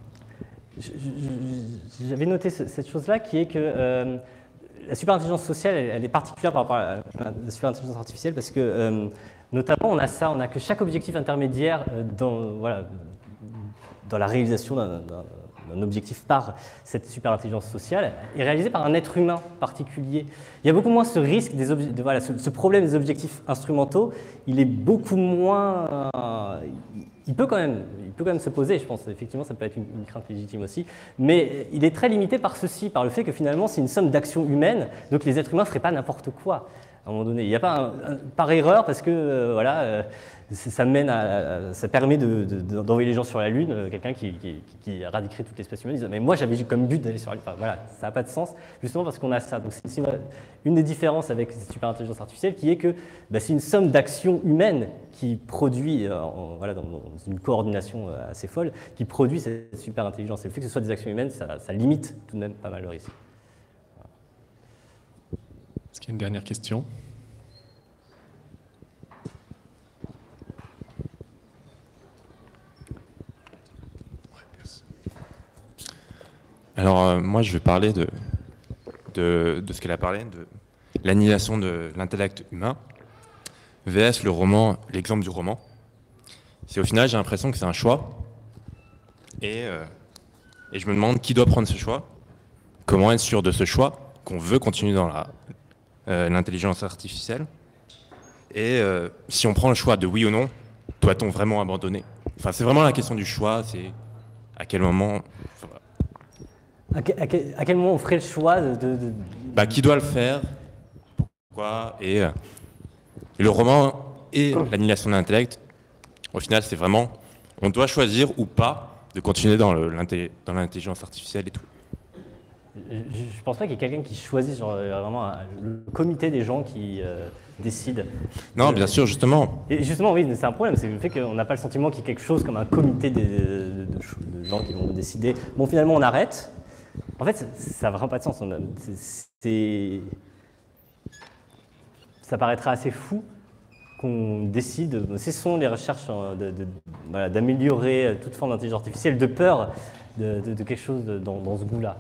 J'avais noté cette chose-là qui est que euh, la super intelligence sociale, elle, elle est particulière par rapport à la super intelligence artificielle parce que euh, notamment on a ça, on a que chaque objectif intermédiaire dans, voilà, dans la réalisation d'un objectif par cette super intelligence sociale est réalisé par un être humain particulier. Il y a beaucoup moins ce risque, des de, voilà, ce, ce problème des objectifs instrumentaux, il est beaucoup moins... Euh, il, peut quand même, il peut quand même se poser, je pense, effectivement ça peut être une, une crainte légitime aussi, mais il est très limité par ceci, par le fait que finalement c'est une somme d'actions humaines, donc les êtres humains ne feraient pas n'importe quoi. à un moment donné. Il n'y a pas un, un, par erreur, parce que euh, voilà, euh, ça, mène à, à, ça permet de, de, de, d'envoyer les gens sur la Lune. Euh, quelqu'un qui, qui, qui éradiquerait toute l'espèce humaine, dit, mais moi j'avais comme but d'aller sur la Lune. Enfin, voilà, ça n'a pas de sens, justement parce qu'on a ça. Donc c'est une, une des différences avec cette super intelligence artificielle, qui est que bah, c'est une somme d'actions humaines qui produit, euh, en, voilà, dans, dans une coordination euh, assez folle, qui produit cette super intelligence. Et le fait que ce soit des actions humaines, ça, ça limite tout de même pas mal le risque. Est-ce qu'il y a une dernière question? Alors, euh, moi, je vais parler de, de, de ce qu'elle a parlé, de l'annihilation de l'intellect humain, versus le roman, l'exemple du roman. C'est au final, j'ai l'impression que c'est un choix, et, euh, et je me demande qui doit prendre ce choix, comment être sûr de ce choix, qu'on veut continuer dans la, euh, l'intelligence artificielle, et euh, si on prend le choix de oui ou non, doit-on vraiment abandonner? Enfin, c'est vraiment la question du choix, c'est à quel moment... À quel, à, quel, à quel moment on ferait le choix de... de, de... Bah, qui doit le faire? Pourquoi? Et, euh, et le roman et l'annihilation de l'intellect, au final, c'est vraiment... On doit choisir ou pas de continuer dans, le, dans l'intelligence artificielle et tout. Je ne pense pas qu'il y ait quelqu'un qui choisit, genre, vraiment un, le comité des gens qui euh, décident. Non, euh, bien sûr, justement. Et justement, oui, c'est un problème, c'est le fait qu'on n'a pas le sentiment qu'il y ait quelque chose comme un comité de, de, de, de gens qui vont décider. Bon, finalement, on arrête. En fait, ça n'a vraiment pas de sens. C'est, ça paraîtra assez fou qu'on décide, cessons les recherches de, de, voilà, d'améliorer toute forme d'intelligence artificielle, de peur de, de, de quelque chose de, dans, dans ce goût-là.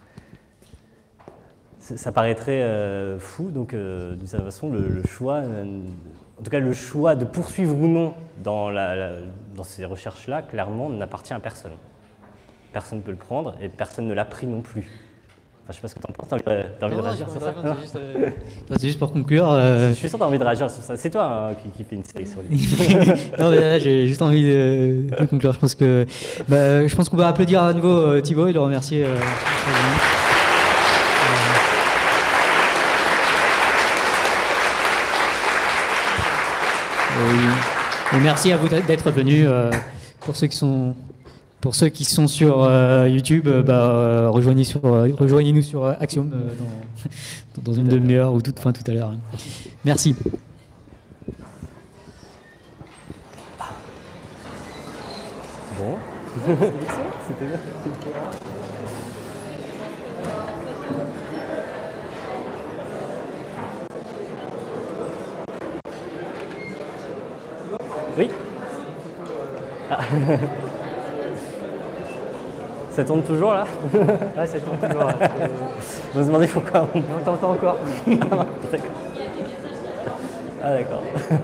Ça, ça paraîtrait euh, fou, donc euh, d'une certaine façon, le, le choix, euh, en tout cas le choix de poursuivre ou non dans, la, la, dans ces recherches-là, clairement, n'appartient à personne. Personne ne peut le prendre et personne ne l'a pris non plus. Enfin, je sais pas ce que tu en penses, t'as envie, t'as envie de réagir sur ça? C'est juste, euh... c'est juste pour conclure. Euh... Je suis sûr que tu as envie de réagir sur ça. C'est toi hein, qui, qui fait une série sur les... Non, mais là, j'ai juste envie de, de conclure. Je pense que, bah, je pense qu'on va applaudir à nouveau euh, Thibaut et le remercier. Euh, Et merci à vous d'être venus. Euh, pour ceux qui sont, pour ceux qui sont sur euh, YouTube, euh, bah, euh, rejoignez sur, euh, rejoignez-nous sur euh, Axiom euh, dans, dans une demi-heure ou tout, enfin, tout à l'heure. Merci. Bon. C'était bien. Oui. Ah. Ça tourne toujours là? Ouais, ça tourne toujours. Là. Je me demandais pourquoi on... On t'entend encore. D'accord. Ah d'accord.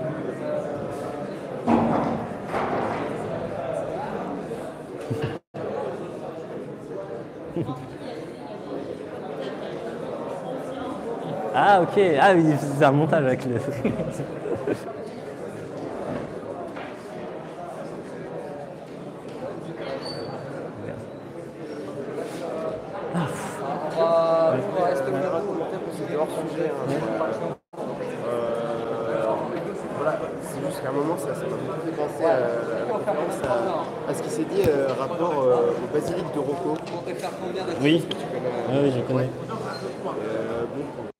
Ah ok, ah oui, c'est un montage avec le... C'est juste qu'à un moment, ça, ça m'a beaucoup fait penser à la conférence, à, à ce qui s'est dit euh, rapport euh, au basilic de Rocco. Oui, oui, je connais. Euh, bon,